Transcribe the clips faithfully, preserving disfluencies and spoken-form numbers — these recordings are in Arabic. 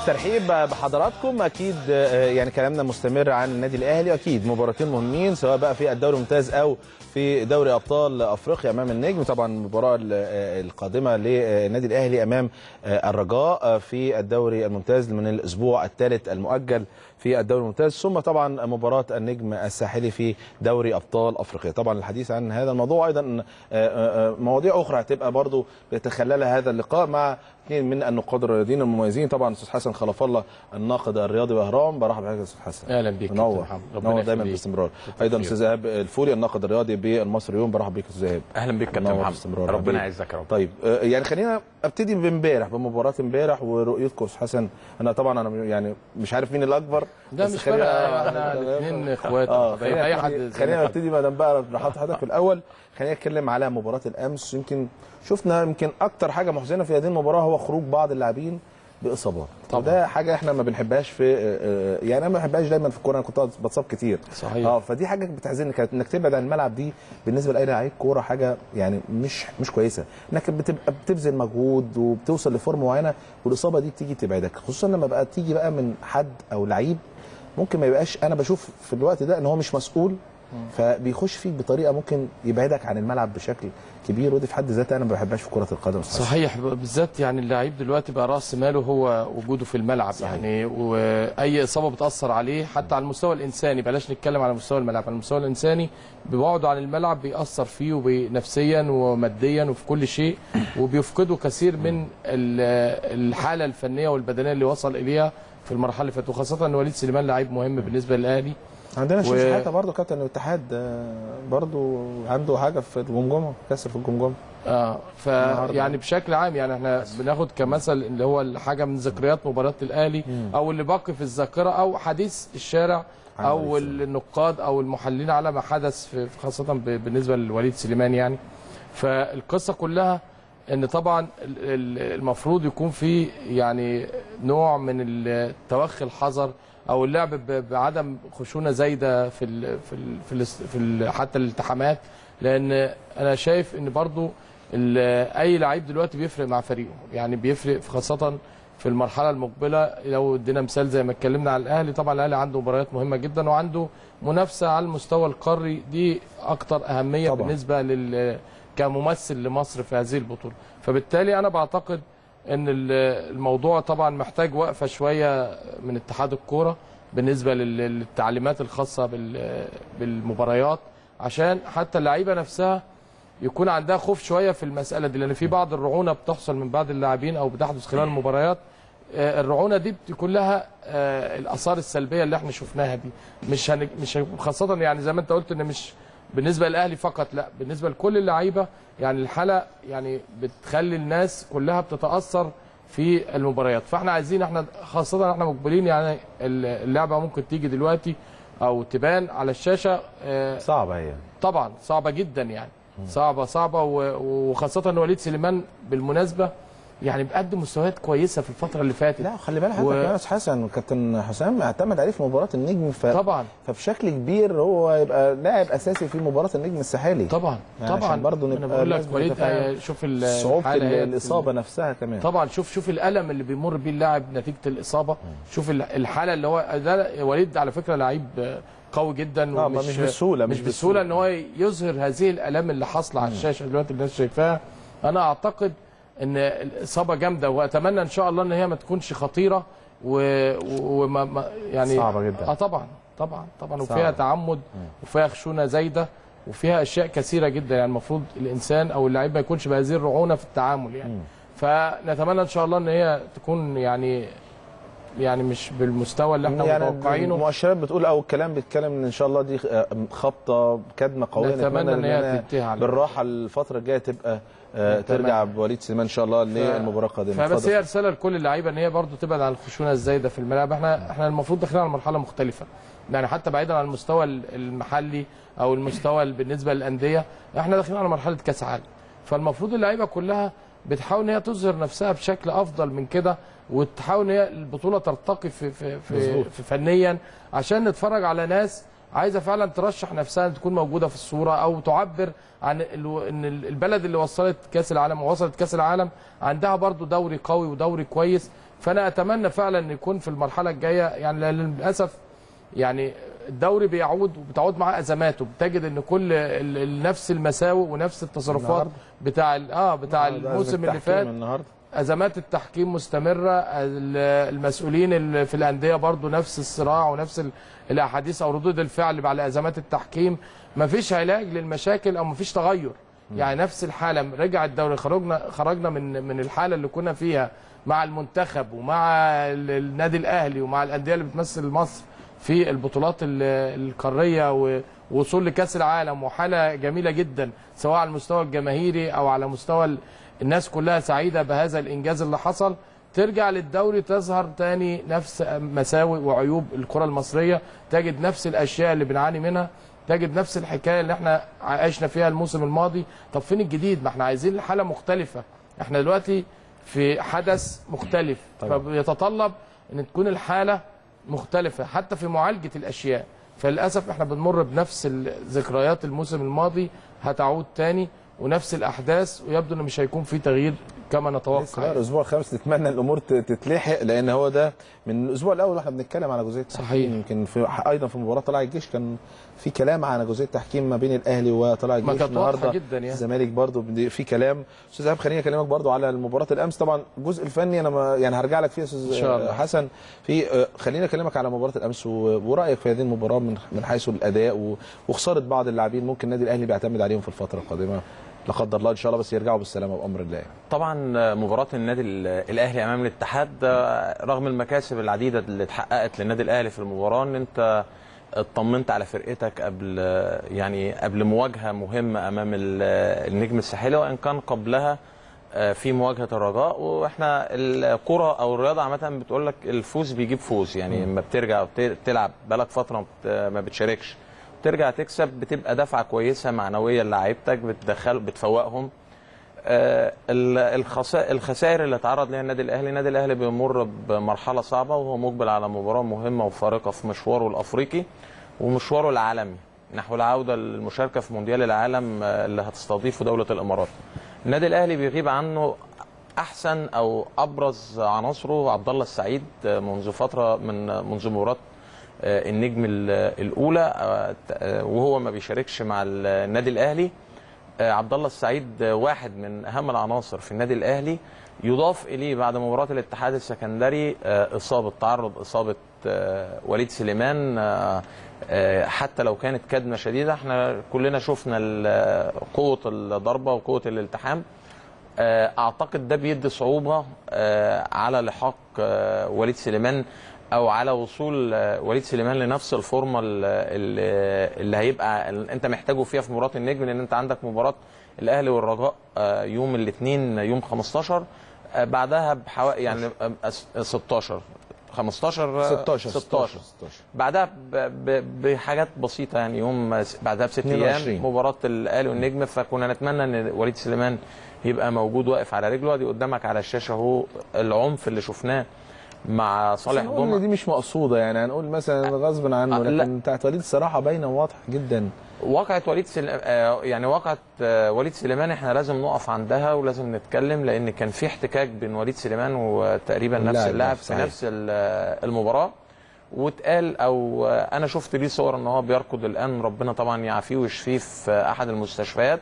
الترحيب بحضراتكم. اكيد يعني كلامنا مستمر عن النادي الاهلي، اكيد مباراتين مهمين سواء بقى في الدوري الممتاز او في دوري ابطال افريقيا امام النجم. طبعا المباراه القادمه للنادي الاهلي امام الرجاء في الدوري الممتاز من الاسبوع الثالث المؤجل في الدوري الممتاز، ثم طبعا مباراه النجم الساحلي في دوري ابطال افريقيا. طبعا الحديث عن هذا الموضوع ايضا مواضيع اخرى هتبقى برضو بيتخللها هذا اللقاء مع اثنين من النقاد الرياضيين المميزين. طبعا استاذ حسن خلف الله الناقد الرياضي بهرام، برحب بحضرتك يا استاذ حسن. اهلا بيك. منور منور دايما باستمرار. ايضا استاذ ايهاب الفولي الناقد الرياضي بالمصري اليوم، برحب بيك استاذ ايهاب. اهلا بيك كابتن محمد، ربنا يعزك يا رب. طيب يعني خلينا ابتدي بامبارح بمباراه امبارح ورؤيتكم استاذ حسن. انا طبعا انا يعني مش عارف مين الاكبر، ده مش فارقه، احنا الاثنين اخوات. اه اي حد. خلينا نبتدي ما دام بقى نحط حضرتك في الاول. خلينا نتكلم على مباراه الامس. يمكن شفنا يمكن اكتر حاجه محزنه في هذه المباراه هو خروج بعض اللاعبين باصابات. وده حاجه احنا ما بنحبهاش في يعني انا ما بحبهاش دايما في الكوره، انا كنت بتصاب كتير. صحيح. اه فدي حاجه بتحزنني، كانت انك تبعد عن الملعب دي بالنسبه لاي لعيب كوره حاجه يعني مش مش كويسه، انك بتبقى بتبذل مجهود وبتوصل لفورم معينه والاصابه دي بتيجي تبعدك، خصوصا لما بقى تيجي بقى من حد او لعيب ممكن ما يبقاش. انا بشوف في الوقت ده ان هو مش مسؤول، فبيخش فيك بطريقه ممكن يبعدك عن الملعب بشكل كبير، ودي في حد ذاتها انا ما بحبهاش في كره القدم. صحيح، بالذات يعني اللعيب دلوقتي بقى راس ماله هو وجوده في الملعب. صحيح. يعني واي اصابه بتاثر عليه حتى على المستوى الانساني، بلاش نتكلم على مستوى الملعب، على المستوى الانساني ببعده عن الملعب بيأثر فيه نفسيا وماديا وفي كل شيء، وبيفقده كثير من الحاله الفنيه والبدنيه اللي وصل اليها في المرحله اللي فاتت، وخاصه ان وليد سليمان لعيب مهم بالنسبه للاهلي. عندنا و... شحاته برضه كابتن الاتحاد برضه عنده حاجه في الجمجمه، كسر في الجمجمه. اه ف يعني بشكل عام يعني احنا بناخد كمثل اللي هو حاجه من ذكريات مباراه الاهلي او اللي باقي في الذاكره او حديث الشارع او النقاد او المحللين على ما حدث في خاصه بالنسبه لوليد سليمان. يعني فالقصه كلها ان طبعا المفروض يكون في يعني نوع من التوخي الحذر او اللعب بعدم خشونه زايده في ال في ال في, ال في ال حتى الالتحامات، لان انا شايف ان برضو اي لعيب دلوقتي بيفرق مع فريقه، يعني بيفرق خاصه في المرحله المقبله. لو ادينا مثال زي ما اتكلمنا على الاهلي، طبعا الاهلي عنده مباريات مهمه جدا وعنده منافسه على المستوى القاري، دي اكتر اهميه طبعا بالنسبه لل كممثل لمصر في هذه البطوله. فبالتالي انا بعتقد ان الموضوع طبعا محتاج وقفه شويه من اتحاد الكوره بالنسبه للتعليمات الخاصه بالمباريات، عشان حتى اللعيبه نفسها يكون عندها خوف شويه في المساله دي، لان في بعض الرعونه بتحصل من بعض اللاعبين او بتحدث خلال المباريات. الرعونه دي بتكون لها الاثار السلبيه اللي احنا شفناها دي، مش هن... مش خاصه يعني زي ما انت قلت ان مش بالنسبه للاهلي فقط، لا بالنسبه لكل اللعيبه. يعني الحاله يعني بتخلي الناس كلها بتتاثر في المباريات، فاحنا عايزين احنا خاصه احنا مقبلين يعني اللعبه ممكن تيجي دلوقتي او تبان على الشاشه. صعبه هي طبعا صعبه جدا يعني صعبه صعبه وخاصه ان وليد سليمان بالمناسبه يعني بيقدم مستويات كويسه في الفتره اللي فاتت. لا خلي بالك حضرتك يا استاذ حسن، كابتن حسام اعتمد عليه في مباراه النجم ف... طبعا فبشكل كبير هو يبقى لاعب اساسي في مباراه النجم الساحلي. طبعا يعني طبعا برضه انا بقول لك وليد شوف صعوبه الاصابه نفسها كمان. طبعا شوف شوف الالم اللي بيمر بيه اللاعب نتيجه الاصابه. شوف الحاله اللي هو ده. وليد على فكره لعيب قوي جدا ومش مش بسهوله مش بسهوله ان هو يظهر هذه الالام اللي حاصله على الشاشه دلوقتي الناس شايفاها. انا اعتقد ان الاصابه جامده، واتمنى ان شاء الله ان هي ما تكونش خطيره وما يعني صعبه جدا. اه طبعا طبعا طبعا وفيها تعمد وفيها خشونه زايده وفيها اشياء كثيره جدا. يعني المفروض الانسان او اللاعب ما يكونش بهذه الرعونه في التعامل يعني. م. فنتمنى ان شاء الله ان هي تكون يعني يعني مش بالمستوى اللي احنا يعني متوقعينه. المؤشرات بتقول او الكلام بيتكلم ان ان شاء الله دي خبطه كدمه قويه، نتمنى ان هي تنتهي بالراحه الفتره الجايه تبقى آه ترجع بوليد سليمان ان شاء الله للمباراه القادمه. فبس هي رساله لكل اللعيبه ان هي برضو تبعد عن الخشونه الزايده في الملاعب. احنا احنا المفروض داخلين على مرحله مختلفه، يعني حتى بعيدا عن المستوى المحلي او المستوى بالنسبه للانديه، احنا داخلين على مرحله كاس عالم. فالمفروض اللعيبه كلها بتحاول ان هي تظهر نفسها بشكل افضل من كده، وتحاول ان هي البطوله ترتقي في في في, في فنيا، عشان نتفرج على ناس عايزه فعلا ترشح نفسها ان تكون موجوده في الصوره او تعبر عن ان البلد اللي وصلت كاس العالم ووصلت كاس العالم عندها برضو دوري قوي ودوري كويس، فانا اتمنى فعلا ان يكون في المرحله الجايه، يعني للاسف يعني الدوري بيعود وبتعود معاه ازماته، بتجد ان كل ال ال نفس المساوئ ونفس التصرفات بتاع اه بتاع الموسم اللي فات. النهارده ازمات التحكيم مستمره، المسؤولين اللي في الانديه برضو نفس الصراع ونفس الاحاديث او ردود الفعل على ازمات التحكيم. مفيش علاج للمشاكل او مفيش تغير، يعني نفس الحاله. رجع الدوري، خرجنا خرجنا من من الحاله اللي كنا فيها مع المنتخب ومع النادي الاهلي ومع الانديه اللي بتمثل مصر في البطولات القاريه ووصول لكاس العالم، وحاله جميله جدا سواء على المستوى الجماهيري او على مستوى الناس كلها سعيده بهذا الانجاز اللي حصل. ترجع للدوري تظهر تاني نفس مساوئ وعيوب الكره المصريه، تجد نفس الاشياء اللي بنعاني منها، تجد نفس الحكايه اللي احنا عشنا فيها الموسم الماضي. طب فين الجديد؟ ما احنا عايزين حاله مختلفه. احنا دلوقتي في حدث مختلف طبعا. فبيتطلب ان تكون الحاله مختلفه حتى في معالجه الاشياء. فللاسف احنا بنمر بنفس ذكريات الموسم الماضي هتعود تاني ونفس الاحداث، ويبدو انه مش هيكون في تغيير كما نتوقع. الاسبوع الخامس نتمنى الامور تتلحق، لان هو ده من الاسبوع الاول واحنا بنتكلم على جزئيه التحكيم. يمكن في ايضا في مباراه طلائع الجيش كان في كلام على جزئيه التحكيم ما بين الاهلي وطلائع الجيش. النهارده يعني. الزمالك برضو في كلام. استاذ ايهاب خليني اكلمك برضو على مباراه الامس. طبعا الجزء الفني انا ما يعني هرجع لك فيه يا استاذ حسن. في خليني اكلمك على مباراه الامس ورايك في هذه المباراه من من حيث الاداء وخساره بعض اللاعبين ممكن النادي الاهلي بيعتمد عليهم في الفتره القادمه لا قدر الله ان شاء الله، بس يرجعوا بالسلامه بامر الله. طبعا مباراه النادي الاهلي امام الاتحاد رغم المكاسب العديده اللي اتحققت للنادي الاهلي في المباراه، ان انت اطمنت على فرقتك قبل يعني قبل مواجهه مهمه امام النجم الساحلي، وان كان قبلها في مواجهه الرجاء. واحنا الكره او الرياضه عامه بتقول لك الفوز بيجيب فوز، يعني لما بترجع تلعب بقالك فتره ما بتشاركش ترجع تكسب بتبقى دفعه كويسه معنويه للاعيبتك، بتدخل بتفوقهم. آه الخسائر اللي اتعرض لها النادي الاهلي، النادي الاهلي بيمر بمرحله صعبه وهو مقبل على مباراه مهمه وفارقه في مشواره الافريقي ومشواره العالمي نحو العوده للمشاركه في مونديال العالم اللي هتستضيفه دوله الامارات. النادي الاهلي بيغيب عنه احسن او ابرز عناصره عبد الله السعيد منذ فتره من منذ مباراه النجم الاولى وهو ما بيشاركش مع النادي الاهلي. عبد الله السعيد واحد من اهم العناصر في النادي الاهلي، يضاف اليه بعد مباراه الاتحاد السكندري اصابه تعرض اصابه وليد سليمان، حتى لو كانت كدمه شديده احنا كلنا شفنا قوه الضربه وقوه الالتحام. اعتقد ده بيدي صعوبه على لحاق وليد سليمان او على وصول وليد سليمان لنفس الفورمه اللي هيبقى انت محتاجه فيها في مباراه النجم، لان انت عندك مباراه الاهلي والرجاء يوم الاثنين يوم خمستاشر، بعدها بحوالي يعني ستاشر خمستاشر ستاشر ستاشر بعدها بحاجات بسيطه يعني يوم بعدها بست ايام مباراه الاهلي والنجم. فكنا نتمنى ان وليد سليمان يبقى موجود واقف على رجله. ادي قدامك على الشاشه اهو العنف اللي شفناه مع صالح جمعه. دي مش مقصوده يعني هنقول مثلا غصب عنه، لكن بتاعت وليد الصراحه باينه وواضحه جدا. واقعه وليد سل... يعني واقعه وليد سليمان احنا لازم نقف عندها ولازم نتكلم، لان كان في احتكاك بين وليد سليمان وتقريبا نفس اللاعب في نفس المباراه، واتقال او انا شفت ليه صور ان هو بيركض الان، ربنا طبعا يعافيه ويشفيه في احد المستشفيات،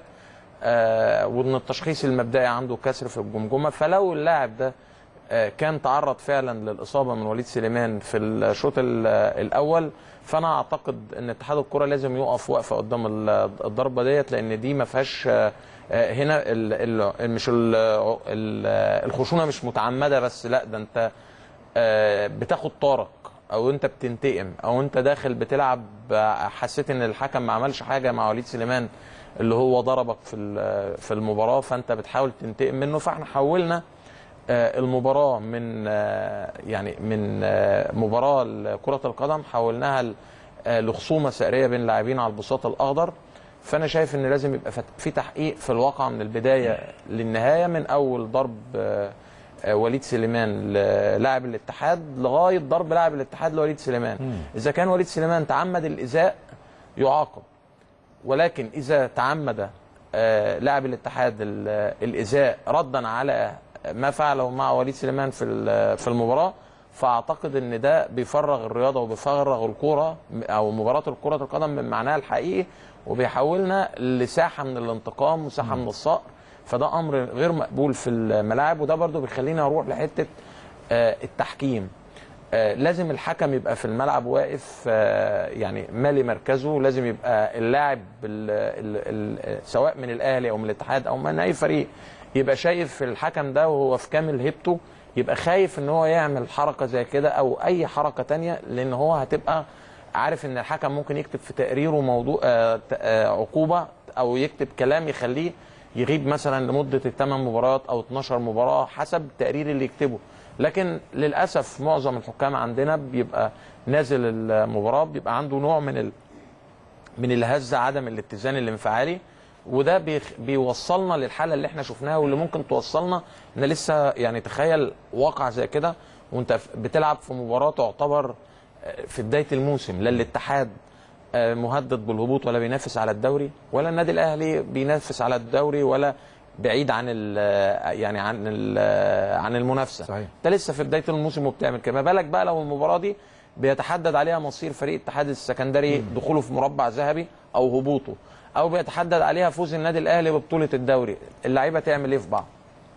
وان التشخيص المبدئي عنده كسر في الجمجمه. فلو اللاعب ده كان تعرض فعلا للاصابه من وليد سليمان في الشوط الاول، فانا اعتقد ان اتحاد الكره لازم يقف وقفه قدام الضربه ديت، لان دي ما فيهاش هنا ال ال مش ال الخشونه مش متعمده بس، لا ده انت بتاخد طارق او انت بتنتقم او انت داخل بتلعب. حسيت ان الحكم ما عملش حاجه مع وليد سليمان اللي هو ضربك في في المباراه، فانت بتحاول تنتقم منه. فاحنا حولنا المباراه من يعني من مباراه كره القدم حولناها لخصومه سائريه بين لاعبين على البساط الاخضر. فانا شايف ان لازم يبقى في تحقيق في الواقع من البدايه للنهايه، من اول ضرب وليد سليمان للاعب الاتحاد لغايه ضرب لاعب الاتحاد لوليد سليمان. اذا كان وليد سليمان تعمد الايذاء يعاقب، ولكن اذا تعمد لاعب الاتحاد الايذاء ردا على ما فعله مع وليد سليمان في في المباراه. فاعتقد ان ده بيفرغ الرياضه وبيفرغ الكوره او مباراه الكره القدم من معناها الحقيقي، وبيحولنا لساحه من الانتقام وساحه من الصقر. فده امر غير مقبول في الملاعب، وده برضو بيخلينا نروح لحته التحكيم. لازم الحكم يبقى في الملعب واقف يعني مالي مركزه، لازم يبقى اللاعب سواء من الاهلي او من الاتحاد او من اي فريق يبقى شايف الحكم ده وهو في كامل هيبته، يبقى خايف ان هو يعمل حركه زي كده او اي حركه تانية، لان هو هتبقى عارف ان الحكم ممكن يكتب في تقريره موضوع عقوبه او يكتب كلام يخليه يغيب مثلا لمده ثمان مباريات او اتناشر مباراه حسب التقرير اللي يكتبه. لكن للاسف معظم الحكام عندنا بيبقى نازل المباراه بيبقى عنده نوع من ال... من الهزه، عدم الاتزان الانفعالي، وده بيخ... بيوصلنا للحاله اللي احنا شفناها واللي ممكن توصلنا ان لسه يعني تخيل واقع زي كده وانت بتلعب في مباراه تعتبر في بدايه الموسم، لا الاتحاد مهدد بالهبوط ولا بينافس على الدوري، ولا النادي الاهلي بينافس على الدوري ولا بعيد عن ال يعني عن ال عن المنافسه. صحيح. انت لسه في بدايه الموسم وبتعمل كده، ما بالك بقى لو المباراه دي بيتحدد عليها مصير فريق الاتحاد السكندري دخوله في مربع ذهبي او هبوطه، او بيتحدد عليها فوز النادي الاهلي ببطوله الدوري، اللعيبه تعمل ايه في بعض؟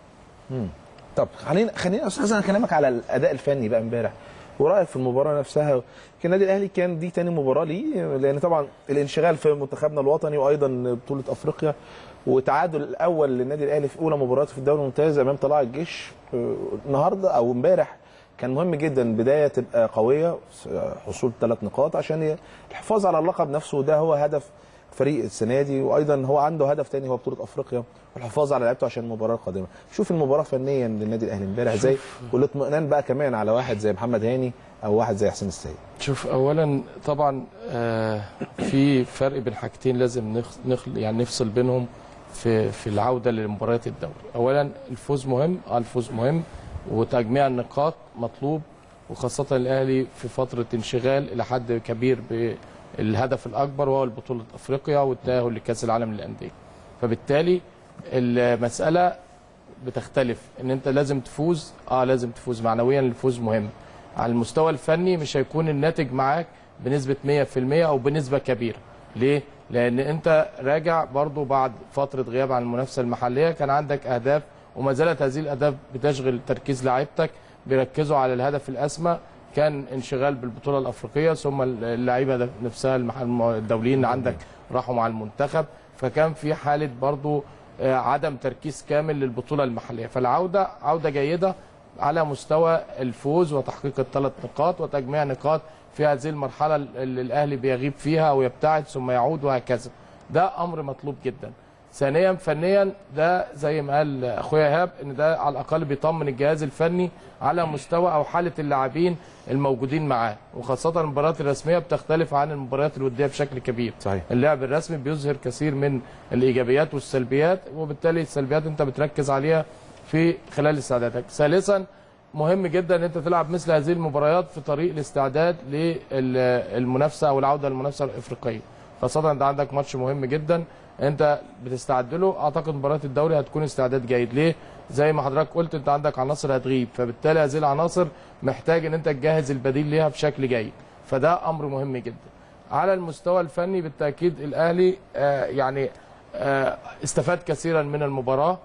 امم طب خلينا خلينا يا استاذ حسن اكلمك على الاداء الفني بقى امبارح ورايك في المباراه نفسها. النادي الاهلي كان دي تاني مباراه ليه، لان طبعا الانشغال في منتخبنا الوطني وايضا بطوله افريقيا، وتعادل الاول للنادي الاهلي في اولى مبارياته في الدوري الممتاز امام طلائع الجيش النهارده او امبارح كان مهم جدا. بدايه تبقى قويه، حصول ثلاث نقاط عشان الحفاظ على اللقب نفسه، وده هو هدف فريق السنه دي، وايضا هو عنده هدف ثاني هو بطوله افريقيا والحفاظ على لعيبته عشان المباراه القادمه. شوف المباراه فنيا للنادي الاهلي امبارح ازاي، والاطمئنان بقى كمان على واحد زي محمد هاني او واحد زي حسين السيد. شوف اولا طبعا آه في فرق بين حاجتين لازم نخل يعني نفصل بينهم في في العوده لمباريات الدوري. اولا الفوز مهم، اه الفوز مهم وتجميع النقاط مطلوب، وخاصه الاهلي في فتره انشغال الى حد كبير بالهدف الاكبر وهو البطوله افريقيا والتاهل لكاس العالم للانديه. فبالتالي المساله بتختلف ان انت لازم تفوز، اه لازم تفوز معنويا، الفوز مهم. على المستوى الفني مش هيكون الناتج معاك بنسبه مية في المية او بنسبه كبيره. ليه؟ لان انت راجع برضو بعد فتره غياب عن المنافسه المحليه، كان عندك اهداف وما زالت هذه الاهداف بتشغل تركيز لاعيبتك، بيركزوا على الهدف الاسمى، كان انشغال بالبطوله الافريقيه، ثم اللعيبه نفسها الدوليين عندك راحوا مع المنتخب، فكان في حاله برضو عدم تركيز كامل للبطوله المحليه. فالعوده عوده جيده على مستوى الفوز وتحقيق الثلاث نقاط وتجميع نقاط في هذه المرحله اللي الاهلي بيغيب فيها ويبتعد ثم يعود وهكذا. ده امر مطلوب جدا. ثانيا فنيا ده زي ما قال اخويا ايهاب ان ده على الاقل بيطمن الجهاز الفني على مستوى او حاله اللاعبين الموجودين معاه، وخاصه المباريات الرسميه بتختلف عن المباريات الوديه بشكل كبير. صحيح. اللعب الرسمي بيظهر كثير من الايجابيات والسلبيات، وبالتالي السلبيات انت بتركز عليها في خلال استعدادك. ثالثا مهم جدا ان انت تلعب مثل هذه المباريات في طريق الاستعداد للمنافسه او العوده للمنافسه الافريقيه، خاصه انت عندك ماتش مهم جدا انت بتستعد له. اعتقد مباراه الدوري هتكون استعداد جيد. ليه؟ زي ما حضرتك قلت انت عندك عناصر هتغيب، فبالتالي هذه العناصر محتاج ان انت تجهز البديل ليها بشكل جيد، فده امر مهم جدا. على المستوى الفني بالتاكيد الاهلي آه يعني آه استفاد كثيرا من المباراه،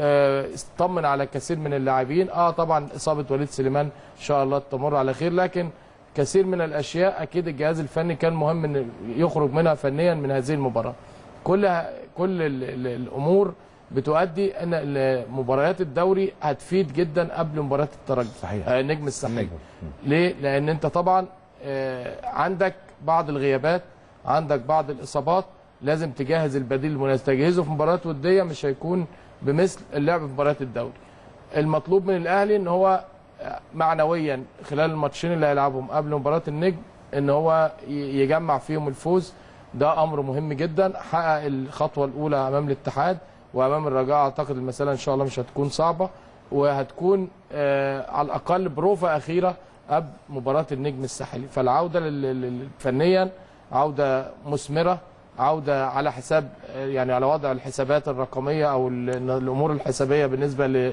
اطمن على كثير من اللاعبين. اه طبعا اصابه وليد سليمان ان شاء الله تمر على خير، لكن كثير من الاشياء اكيد الجهاز الفني كان مهم ان يخرج منها فنيا من هذه المباراه. كل كل ال ال الامور بتؤدي ان مباريات الدوري هتفيد جدا قبل مباراه الترجي. صحيح. آه نجم الساحلي. ليه؟ لان انت طبعا آه عندك بعض الغيابات، عندك بعض الاصابات، لازم تجهز البديل المناسب. تجهيزه في مباريات وديه مش هيكون بمثل اللعب في مباريات الدوري. المطلوب من الاهلي ان هو معنويا خلال الماتشين اللي هيلعبهم قبل مباراه النجم ان هو يجمع فيهم الفوز، ده امر مهم جدا. حقق الخطوه الاولى امام الاتحاد وامام الرجاء، اعتقد المساله ان شاء الله مش هتكون صعبه، وهتكون آه على الاقل بروفه اخيره قبل مباراه النجم الساحلي. فالعوده فنيا عوده مثمره، عوده على حساب يعني على وضع الحسابات الرقميه او الامور الحسابيه بالنسبه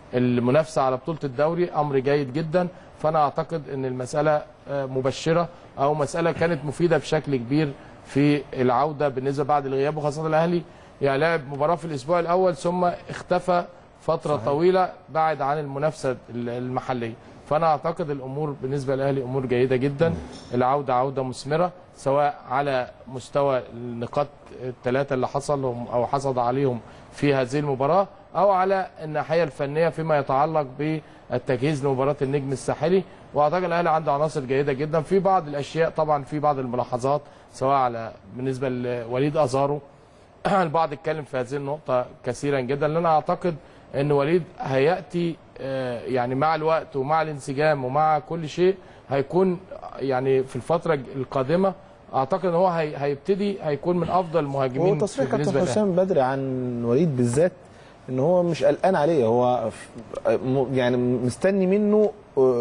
المنافسه على بطوله الدوري امر جيد جدا. فانا اعتقد ان المساله مبشره او مساله كانت مفيده بشكل كبير في العوده بالنسبه بعد الغياب، وخاصه الاهلي يعني لعب مباراه في الاسبوع الاول ثم اختفى فتره صحيح. طويله بعد عن المنافسه المحليه. فانا اعتقد الامور بالنسبه للاهلي امور جيده جدا. العوده عوده مثمره سواء على مستوى النقاط الثلاثه اللي حصل او حصل عليهم في هذه المباراه، او على الناحيه الفنيه فيما يتعلق بالتجهيز لمباراه النجم الساحلي. واعتقد الاهلي عنده عناصر جيده جدا. في بعض الاشياء طبعا، في بعض الملاحظات سواء على بالنسبه لوليد ازارو البعض اتكلم في هذه النقطه كثيرا جدا، لان انا اعتقد ان وليد هياتي يعني مع الوقت ومع الانسجام ومع كل شيء هيكون يعني في الفتره القادمه اعتقد ان هو هي هيبتدي هيكون من افضل المهاجمين. هو تصريح كابتن حسام بدري عن وليد بالذات ان هو مش قلقان عليه، هو يعني مستني منه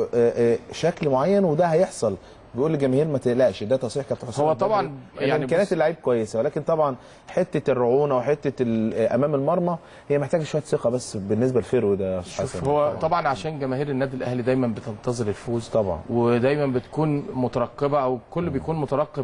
شكل معين وده هيحصل. بيقول للجماهير ما تقلقش، ده تصريح كابتن حسام. هو طبعا يعني امكانيات اللعيب كويسه، ولكن طبعا حته الرعونه وحته امام المرمى هي محتاجه شويه ثقه بس بالنسبه لفيرو ده حسن. هو طبعا, طبعا عشان جماهير النادي الاهلي دايما بتنتظر الفوز طبعا، ودايما بتكون مترقبه او الكل بيكون مترقب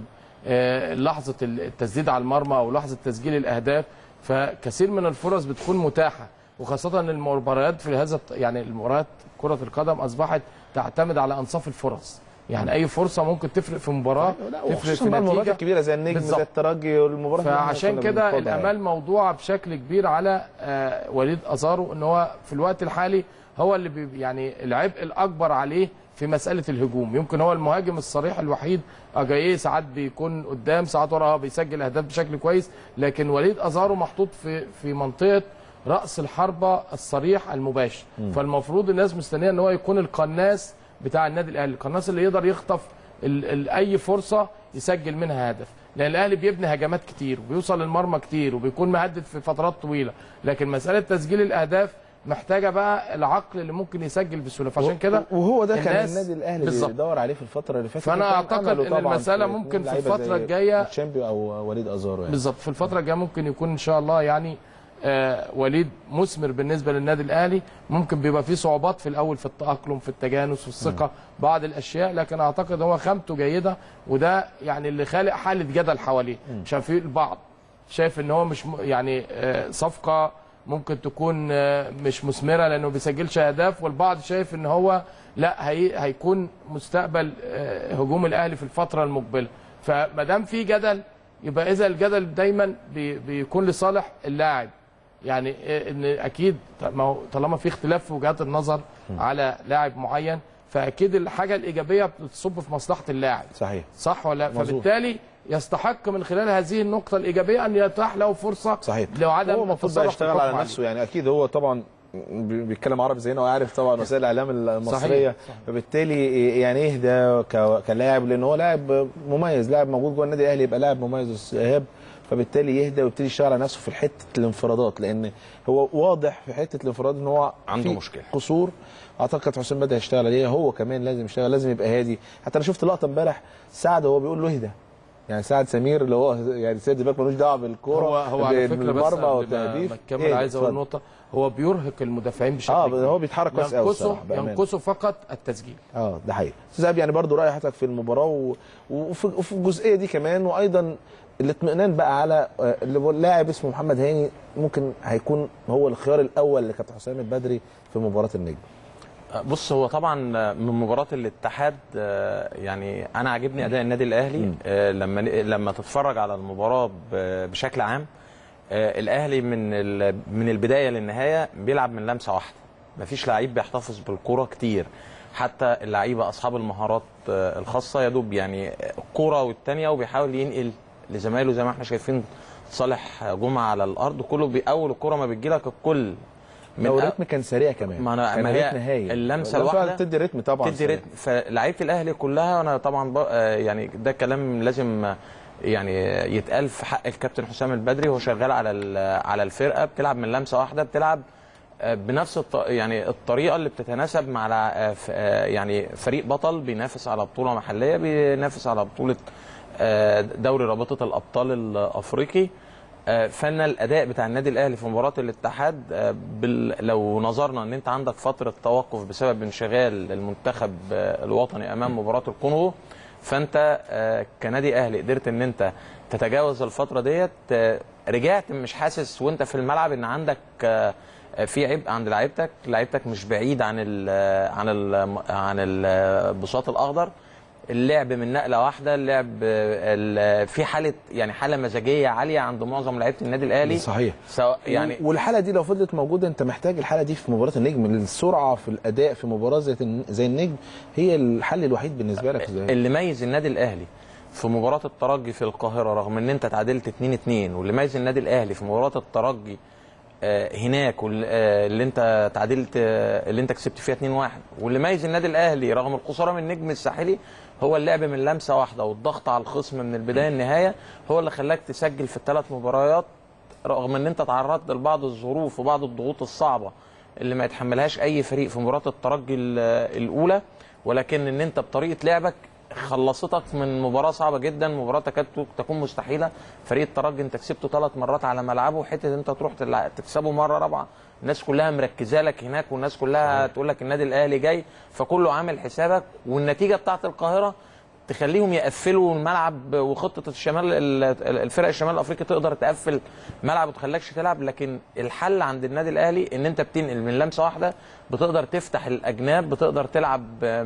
لحظه التسديد على المرمى او لحظه تسجيل الاهداف. فكثير من الفرص بتكون متاحه، وخاصه ان المباريات في هذا يعني المباريات كره القدم اصبحت تعتمد على انصاف الفرص. يعني اي فرصه ممكن تفرق في مباراه، تفرق في نتيجه. المباريات الكبيره زي النجم زي الترجي والمباراه. فعشان كده الامال موضوعه بشكل كبير على آه وليد ازارو، ان هو في الوقت الحالي هو اللي بي يعني العبء الاكبر عليه في مساله الهجوم. يمكن هو المهاجم الصريح الوحيد. اجاييه ساعات بيكون قدام، ساعات ورا بيسجل اهداف بشكل كويس، لكن وليد ازارو محطوط في في منطقه راس الحربه الصريح المباشر. م. فالمفروض الناس مستنيه ان هو يكون القناص بتاع النادي الاهلي، القناص اللي يقدر يخطف ال ال اي فرصه يسجل منها هدف، لان الاهلي بيبني هجمات كتير وبيوصل للمرمى كتير وبيكون مهدد في فترات طويله، لكن مساله تسجيل الاهداف محتاجه بقى العقل اللي ممكن يسجل بسهوله. فعشان كده وهو ده كان النادي الاهلي بيدور عليه في الفتره اللي فاتت. فانا اعتقد ان المساله ممكن في الفتره الجايه تشامبيون او وليد ازارو يعني بالظبط في الفتره الجايه ممكن يكون ان شاء الله يعني آه وليد مثمر بالنسبه للنادي الاهلي. ممكن بيبقى فيه صعوبات في الاول في التاقلم، في التجانس، في الثقه، بعض الاشياء، لكن اعتقد هو خامته جيده، وده يعني اللي خالق حاله جدل حواليه. عشان في البعض شايف ان هو مش يعني آه صفقه ممكن تكون آه مش مثمره لانه بيسجلش اهداف، والبعض شايف ان هو لا هي هيكون مستقبل آه هجوم الاهلي في الفتره المقبله. فما دام في جدل يبقى اذا الجدل دايما بي بيكون لصالح اللاعب. يعني ان اكيد طالما في اختلاف في وجهات النظر م. على لاعب معين، فاكيد الحاجه الايجابيه بتصب في مصلحه اللاعب. صحيح صح ولا؟ فبالتالي يستحق من خلال هذه النقطه الايجابيه ان يتاح له فرصه. صحيح. لو عدم هو المفروض يشتغل على نفسه يعني. اكيد هو طبعا بيتكلم عربي زينا وعارف طبعا وسائل الاعلام المصريه. صحيح. صحيح. فبالتالي يعني يهدى كلاعب، لان هو لاعب مميز، لاعب موجود جوه النادي الاهلي يبقى لاعب مميز ايهاب. فبالتالي يهدى ويبتدي يشتغل على نفسه في حته الانفرادات، لان هو واضح في حته الانفراد ان هو عنده مشكله قصور. اعتقد حسام بدري هيشتغل عليه، هو كمان لازم يشتغل، لازم يبقى هادي. حتى انا شفت لقطه امبارح سعد وهو بيقول له اهدى، يعني سعد سمير اللي هو يعني سيد باك ملوش دعوه بالكوره. هو هو على فكره بس قبل ما تكمل عايز اقول نقطه، هو بيرهق المدافعين بشكل اه هو بيتحرك كويس قوي الصراحه، ينقصه فقط التسجيل. اه ده حقيقي. استاذ يعني برضو راي حضرتك في المباراه و... وفي... وفي الجزئيه دي كمان، وايضا الاطمئنان بقى على اللي لاعب اسمه محمد هاني ممكن هيكون هو الخيار الاول لكابتن حسام البدري في مباراه النجم. بص، هو طبعا من مباراه الاتحاد يعني انا عاجبني اداء النادي الاهلي. لما لما تتفرج على المباراه بشكل عام، الاهلي من من البدايه للنهايه بيلعب من لمسه واحده، مفيش لعيب بيحتفظ بالكوره كتير، حتى اللعيبه اصحاب المهارات الخاصه يا دوب يعني الكوره والثانيه، وبيحاول ينقل لزمايله زي ما احنا شايفين صالح جمعه على الارض، كله باول الكوره ما بتجيلك الكل من الريتم كان سريع كمان. ما انا ما هي اللمسه الواحده تدي ريتم طبعا، تدي ريتم. فلعيبه الاهلي كلها، وانا طبعا يعني ده كلام لازم يعني يتقال في حق الكابتن حسام البدري، وهو شغال على على الفرقه، بتلعب من لمسه واحده، بتلعب بنفس يعني الطريقه اللي بتتناسب مع يعني فريق بطل بينافس على بطوله محليه، بينافس على بطوله دوري رابطه الابطال الافريقي. فن الاداء بتاع النادي الاهلي في مباراه الاتحاد، بال... لو نظرنا ان انت عندك فتره توقف بسبب انشغال المنتخب الوطني امام مباراه الكونغو، فانت كنادي اهلي قدرت ان انت تتجاوز الفتره ديت، رجعت مش حاسس وانت في الملعب ان عندك في عبء عند لعيبتك، لعيبتك مش بعيد عن ال عن ال عن البساط الاخضر، اللعب من نقله واحده، اللعب في حاله يعني حاله مزاجيه عاليه عند معظم لعيبه النادي الاهلي. صحيح. سواء يعني والحاله دي لو فضلت موجوده انت محتاج الحاله دي في مباراه النجم، السرعه في الاداء في مباراه زي زي النجم هي الحل الوحيد بالنسبه لك. زي اللي ميز النادي الاهلي في مباراه الترجي في القاهره رغم ان انت تعادلت اتنين اتنين، واللي ميز النادي الاهلي في مباراه الترجي هناك اللي انت تعادلت اللي انت كسبت فيها اتنين واحد، واللي ميز النادي الاهلي رغم الخساره من النجم الساحلي هو اللعب من لمسه واحده والضغط على الخصم من البدايه للنهايه، هو اللي خلاك تسجل في الثلاث مباريات رغم ان انت تعرضت لبعض الظروف وبعض الضغوط الصعبه اللي ما يتحملهاش اي فريق في مباراه الترجي الاولى، ولكن ان انت بطريقه لعبك خلصتك من مباراه صعبه جدا، مباراه تكاد تكون مستحيله. فريق الترجي انت كسبته ثلاث مرات على ملعبه، وحته انت تروح تكسبه مره رابعه الناس كلها مركزه لك هناك، والناس كلها تقول لك النادي الاهلي جاي، فكله عامل حسابك، والنتيجه بتاعت القاهره تخليهم يقفلوا الملعب، وخطه الشمال الفرق الشمال الافريقي تقدر تقفل ملعب وتخليكش تلعب، لكن الحل عند النادي الاهلي ان انت بتنقل من لمسه واحده، بتقدر تفتح الاجناب، بتقدر تلعب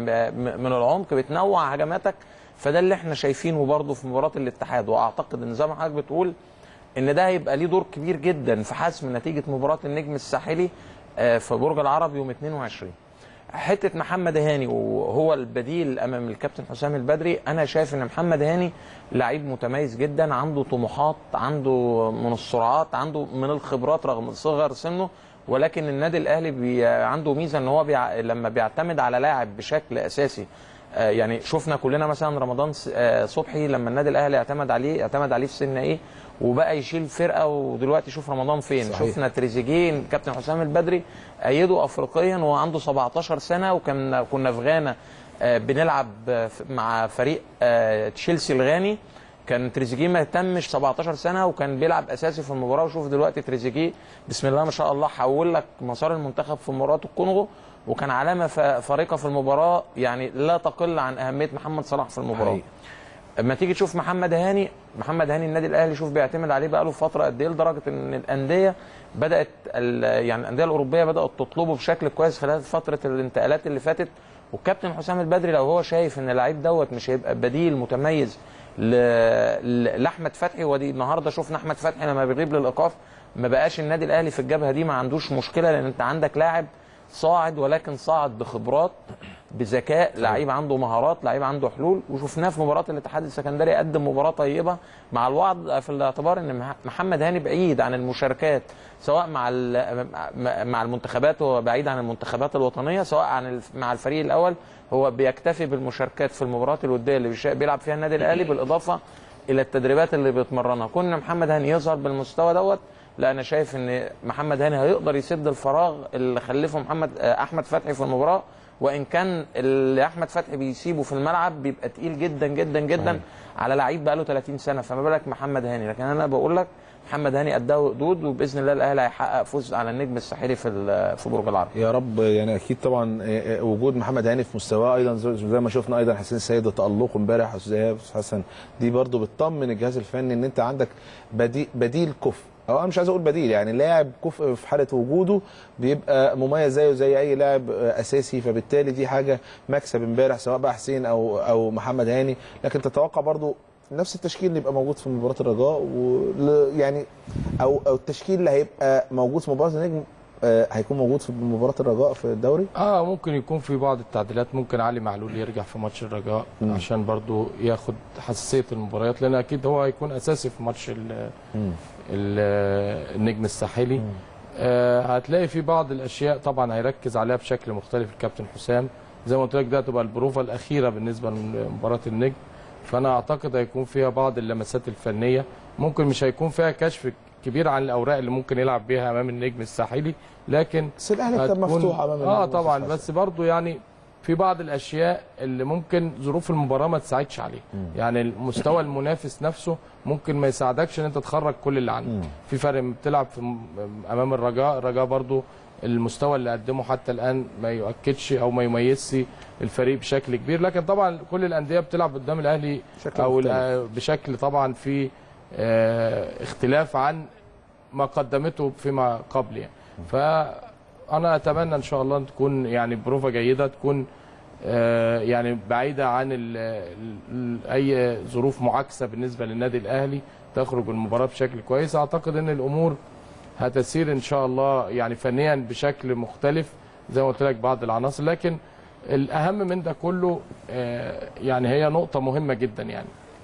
من العمق، بتنوع هجماتك، فده اللي احنا شايفينه برضه في مباراه الاتحاد. واعتقد ان زي ما حضرتك بتقول ان ده هيبقى ليه دور كبير جدا في حسم نتيجه مباراه النجم الساحلي في برج العرب يوم اتنين وعشرين. حته محمد هاني وهو البديل امام الكابتن حسام البدري، انا شايف ان محمد هاني لعيب متميز جدا، عنده طموحات، عنده من السرعات، عنده من الخبرات رغم صغر سنه، ولكن النادي الاهلي بي عنده ميزه ان هو بيع... لما بيعتمد على لاعب بشكل اساسي، آه يعني شفنا كلنا مثلا رمضان صبحي لما النادي الاهلي اعتمد عليه اعتمد عليه في سن ايه وبقى يشيل فرقه، ودلوقتي شوف رمضان فين. صحيح. شفنا تريزيجيه كابتن حسام البدري ايده افريقيا وهو عنده سبعتاشر سنه، وكان كنا في غانا بنلعب مع فريق تشيلسي الغاني، كان تريزيجيه ما تمش سبعتاشر سنه وكان بيلعب اساسي في المباراه، وشوف دلوقتي تريزيجيه بسم الله ما شاء الله حول لك مسار المنتخب في مباراه الكونغو، وكان علامه فارقه في المباراه يعني لا تقل عن اهميه محمد صلاح في المباراه. حقيقي. اما تيجي تشوف محمد هاني، محمد هاني النادي الاهلي شوف بيعتمد عليه بقى له فتره قد ايه، لدرجه ان الانديه بدات يعني الانديه الاوروبيه بدات تطلبه بشكل كويس خلال فتره الانتقالات اللي فاتت، والكابتن حسام البدري لو هو شايف ان اللعيب دوت مش هيبقى بديل متميز لاحمد فتحي، ودي النهارده شفنا احمد فتحي لما بيغيب للايقاف ما بقاش النادي الاهلي في الجبهه دي ما عندوش مشكله، لان انت عندك لاعب صاعد، ولكن صاعد بخبرات بذكاء، لعيب عنده مهارات، لعيب عنده حلول، وشفناه في مباراه الاتحاد السكندري قدم مباراه طيبه، مع الوضع في الاعتبار ان محمد هاني بعيد عن المشاركات سواء مع مع المنتخبات، هو بعيد عن المنتخبات الوطنيه، سواء عن مع الفريق الاول، هو بيكتفي بالمشاركات في المباريات الوديه اللي بيلعب فيها النادي الاهلي، بالاضافه الى التدريبات اللي بيتمرنها. كنا محمد هاني يظهر بالمستوى دوت، لا انا شايف ان محمد هاني هيقدر يسد الفراغ اللي خلفه محمد احمد فتحي في المباراه، وان كان اللي احمد فتحي بيسيبه في الملعب بيبقى تقيل جدا جدا جدا مم. على لعيب بقى له ثلاثين سنه، فما بالك محمد هاني. لكن انا بقول لك محمد هاني قدها وقدود، وباذن الله الاهلي هيحقق فوز على النجم الساحلي في في برج العرب يا رب. يعني اكيد طبعا وجود محمد هاني في مستواه ايضا زي ما شفنا ايضا حسين السيد وتالقه امبارح، استاذ حسن، دي برضو بتطمن الجهاز الفني ان انت عندك بديل بديل كفء، أو أنا مش عايز أقول بديل، يعني لاعب كفء في حالة وجوده بيبقى مميز زيه زي أي لاعب أساسي، فبالتالي دي حاجة مكسب امبارح سواء بقى حسين أو أو محمد هاني. لكن تتوقع برضو نفس التشكيل اللي يبقى موجود في مباراة الرجاء، ويعني أو أو التشكيل اللي هيبقى موجود في مباراة النجم هيكون موجود في مباراة الرجاء في الدوري؟ اه ممكن يكون في بعض التعديلات، ممكن علي معلول يرجع في ماتش الرجاء م. عشان برضو ياخد حساسية المباريات، لأن أكيد هو هيكون أساسي في ماتش النجم الساحلي. آه هتلاقي في بعض الاشياء طبعا هيركز عليها بشكل مختلف الكابتن حسام، زي ما قلت لك ده تبقى البروفه الاخيره بالنسبه لمباراه النجم، فانا اعتقد هيكون فيها بعض اللمسات الفنيه، ممكن مش هيكون فيها كشف كبير عن الاوراق اللي ممكن يلعب بيها امام النجم الساحلي، لكن بس الاهلي كان مفتوح امام اه طبعا، بس برضو يعني في بعض الاشياء اللي ممكن ظروف المباراه ما تساعدش عليه. يعني المستوى المنافس نفسه ممكن ما يساعدكش ان انت تخرج كل اللي عندك. في فرق بتلعب في امام الرجاء، الرجاء برضو المستوى اللي قدمه حتى الان ما يؤكدش او ما يميزش الفريق بشكل كبير، لكن طبعا كل الانديه بتلعب قدام الاهلي او بشكل طبعا في اختلاف عن ما قدمته فيما قبل يعني. فانا اتمنى ان شاء الله ان تكون يعني بروفه جيده، تكون يعني بعيده عن ال ال اي ظروف معاكسه بالنسبه للنادي الاهلي، تخرج المباراه بشكل كويس. اعتقد ان الامور هتسير ان شاء الله يعني فنيا بشكل مختلف زي ما قلت لك بعض العناصر، لكن الاهم من ده كله يعني هي نقطه مهمه جدا، يعني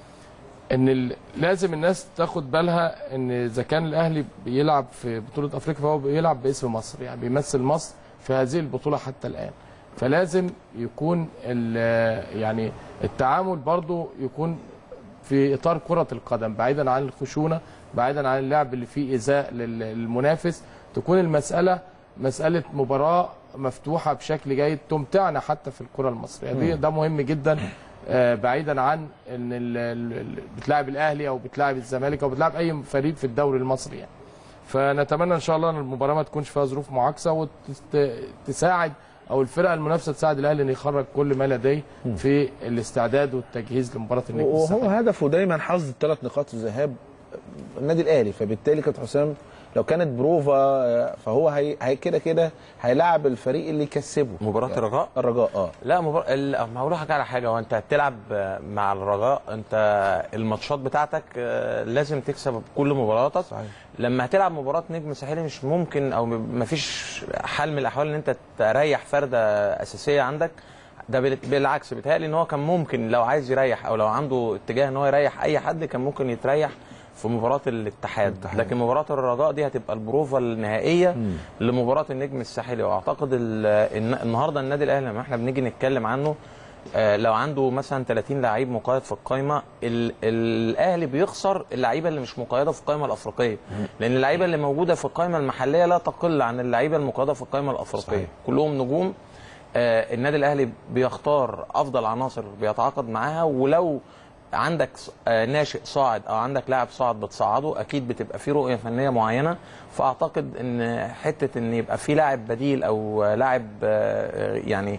ان لازم الناس تاخد بالها ان اذا كان الاهلي بيلعب في بطوله افريقيا فهو بيلعب باسم مصر، يعني بيمثل مصر في هذه البطوله حتى الان. فلازم يكون يعني التعامل برضو يكون في اطار كره القدم، بعيدا عن الخشونه، بعيدا عن اللعب اللي فيه ايذاء للمنافس. تكون المساله مساله مباراه مفتوحه بشكل جيد تمتعنا حتى في الكره المصريه دي. ده مهم جدا، بعيدا عن ان بتلاعب الاهلي او بتلاعب الزمالك او بتلاعب اي فريق في الدوري المصري يعني. فنتمنى ان شاء الله ان المباراه ما تكونش فيها ظروف معاكسه وتساعد او الفرقه المنافسه تساعد الاهلي ان يخرج كل ما لديه في الاستعداد والتجهيز لمباراه النجم الساحلي. وهو هدفه دايما حصد الثلاث نقاط الذهاب النادي الاهلي، فبالتالي كابتن حسام لو كانت بروفا فهو هي كده كده هيلاعب الفريق اللي يكسبه. مباراه يعني الرجاء الرجاء اه لا مباراه ما هقول لك على حاجه، وانت هتلعب مع الرجاء انت الماتشات بتاعتك لازم تكسب كل مباراتك. صحيح. لما هتلعب مباراه نجم ساحلي مش ممكن او ما فيش حال من الاحوال ان انت تريح فرده اساسيه عندك. ده بالعكس بيتهيألي ان هو كان ممكن لو عايز يريح او لو عنده اتجاه ان هو يريح اي حد كان ممكن يتريح في مباراه الاتحاد، لكن مباراه الرجاء دي هتبقى البروفه النهائيه مم. لمباراه النجم الساحلي. واعتقد النهارده النادي الاهلي لما احنا بنيجي نتكلم عنه لو عنده مثلا ثلاثين لعيب مقيد في القائمه، الاهلي بيخسر اللعيبه اللي مش مقيده في القائمه الافريقيه، لان اللعيبه اللي موجوده في القائمه المحليه لا تقل عن اللعيبه المقيده في القائمه الافريقيه. صحيح. كلهم نجوم. النادي الاهلي بيختار افضل عناصر بيتعاقد معاها، ولو عندك ناشئ صاعد او عندك لاعب صاعد بتصعده اكيد بتبقى في رؤيه فنيه معينه. فاعتقد ان حته ان يبقى في لاعب بديل او لاعب يعني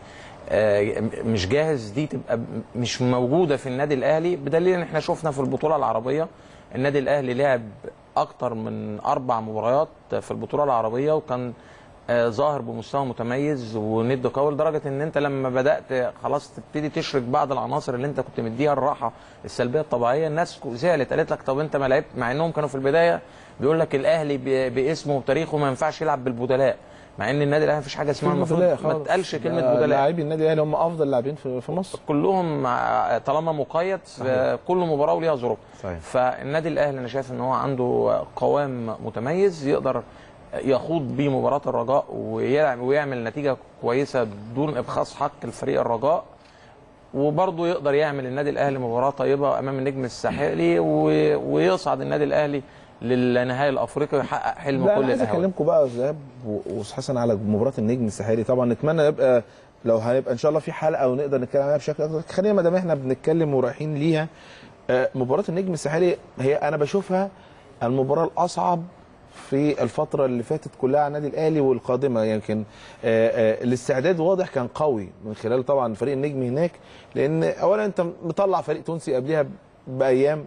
مش جاهز دي تبقى مش موجوده في النادي الاهلي، بدليل ان احنا شفنا في البطوله العربيه النادي الاهلي لعب اكتر من اربع مباريات في البطوله العربيه وكان ظاهر بمستوى متميز وند قوي، لدرجه ان انت لما بدات خلاص تبتدي تشرك بعض العناصر اللي انت كنت مديها الراحه السلبيه الطبيعيه، الناس زعلت قالت لك طب انت ما لعبت، مع انهم كانوا في البدايه بيقول لك الاهلي باسمه وتاريخه ما ينفعش يلعب بالبدلاء، مع ان النادي الاهلي مفيش حاجه اسمها المفروض ما تقالش كلمه بدلاء. لاعبي النادي الاهلي هم افضل لاعبين في مصر كلهم طالما مقيد في كل مباراه وليها ظروف. فالنادي الاهلي انا شايف ان هو عنده قوام متميز يقدر يخوض بيه مباراه الرجاء ويعمل نتيجه كويسه بدون ابخاص حق الفريق الرجاء، وبرضه يقدر يعمل النادي الاهلي مباراه طيبه امام النجم الساحلي ويصعد النادي الاهلي للنهائي الافريقي ويحقق حلم كل الاهلي. عايز اكلمكم بقى يا ذهاب واستاذ حسن على مباراه النجم الساحلي. طبعا نتمنى يبقى لو هيبقى ان شاء الله في حلقه ونقدر نتكلم عليها بشكل اكتر. خلينا ما دام احنا بنتكلم ورايحين ليها، مباراه النجم الساحلي هي انا بشوفها المباراه الاصعب في الفترة اللي فاتت كلها على النادي الأهلي والقادمة. يمكن يعني الاستعداد واضح كان قوي من خلال طبعا فريق النجم هناك، لأن أولا أنت مطلع فريق تونسي قبلها بأيام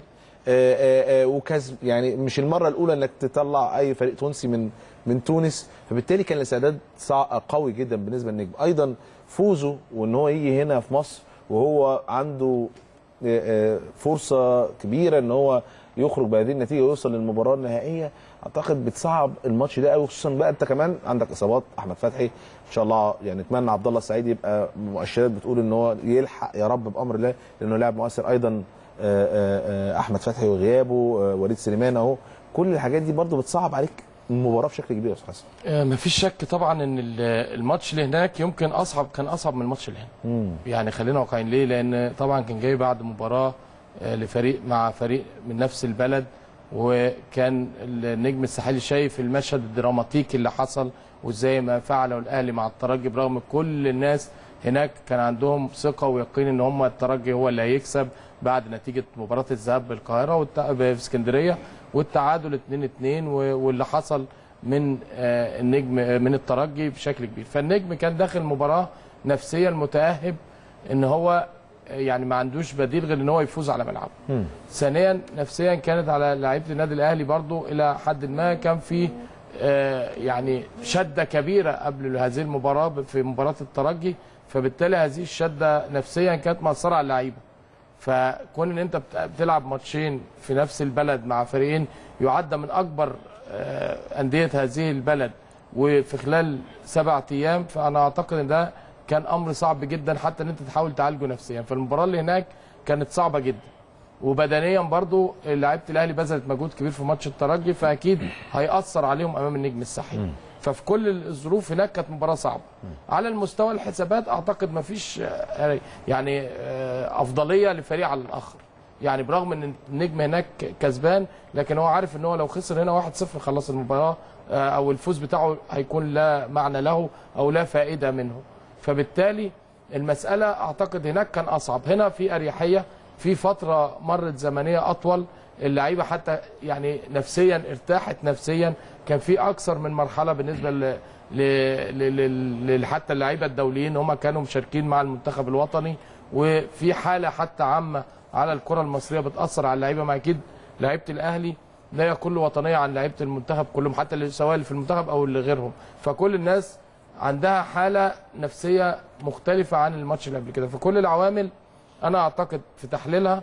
وكسب، يعني مش المرة الأولى أنك تطلع أي فريق تونسي من من تونس، فبالتالي كان الاستعداد قوي جدا بالنسبة للنجم. أيضا فوزه وأن هو يجي هنا في مصر وهو عنده فرصة كبيرة أن هو يخرج بهذه النتيجه ويوصل للمباراه النهائيه، اعتقد بتصعب الماتش ده قوي، خصوصا بقى انت كمان عندك اصابات. احمد فتحي ان شاء الله يعني نتمنى عبد الله السعيد يبقى مؤشرات بتقول ان هو يلحق يا رب بامر الله، لانه لاعب مؤثر. ايضا احمد فتحي وغيابه، وليد سليمان اهو، كل الحاجات دي برده بتصعب عليك المباراه بشكل كبير يا استاذ حسن. مفيش شك طبعا ان الماتش اللي هناك يمكن اصعب، كان اصعب من الماتش اللي هنا. يعني خلينا واقعيين ليه؟ لان طبعا كان جاي بعد مباراه لفريق مع فريق من نفس البلد، وكان النجم الساحلي شايف المشهد الدراماتيكي اللي حصل وازاي ما فعله الاهلي مع الترجي برغم كل الناس هناك كان عندهم ثقه ويقين ان هم الترجي هو اللي هيكسب بعد نتيجه مباراه الذهاب بالقاهره والت... في اسكندريه والتعادل اتنين اتنين واللي حصل من النجم من الترجي بشكل كبير. فالنجم كان داخل مباراه نفسيا متاهب ان هو يعني ما عندوش بديل غير ان هو يفوز على ملعبه. ثانيا نفسيا كانت على لعيبه النادي الاهلي برضو الى حد ما كان في يعني شده كبيره قبل هذه المباراه في مباراه الترجي، فبالتالي هذه الشده نفسيا كانت مأثره على اللعيبه. فكون ان انت بتلعب ماتشين في نفس البلد مع فريقين يعد من اكبر انديه هذه البلد وفي خلال سبعة ايام، فانا اعتقد ان ده كان امر صعب جدا حتى ان انت تحاول تعالجه نفسيا. فالمباراه اللي هناك كانت صعبه جدا، وبدنيا برضو لعيبه الاهلي بذلت مجهود كبير في ماتش الترجي، فاكيد هيأثر عليهم امام النجم الساحلي. ففي كل الظروف هناك كانت مباراه صعبه. على المستوى الحسابات اعتقد ما فيش يعني افضليه لفريق على الاخر، يعني برغم ان النجم هناك كسبان لكن هو عارف ان هو لو خسر هنا واحد صفر خلاص المباراه او الفوز بتاعه هيكون لا معنى له او لا فائده منه. فبالتالي المساله اعتقد هناك كان اصعب، هنا في اريحيه، في فتره مرت زمنيه اطول، اللعيبه حتى يعني نفسيا ارتاحت نفسيا، كان في اكثر من مرحله بالنسبه ل ل حتى اللعيبه الدوليين هم كانوا مشاركين مع المنتخب الوطني، وفي حاله حتى عامه على الكره المصريه بتاثر على اللعيبه. ما اكيد لعيبه الاهلي لا يقل وطنيه عن لعيبه المنتخب كلهم، حتى اللي سواء اللي في المنتخب او اللي غيرهم، فكل الناس عندها حاله نفسيه مختلفه عن الماتش اللي قبل كده. فكل العوامل انا اعتقد في تحليلها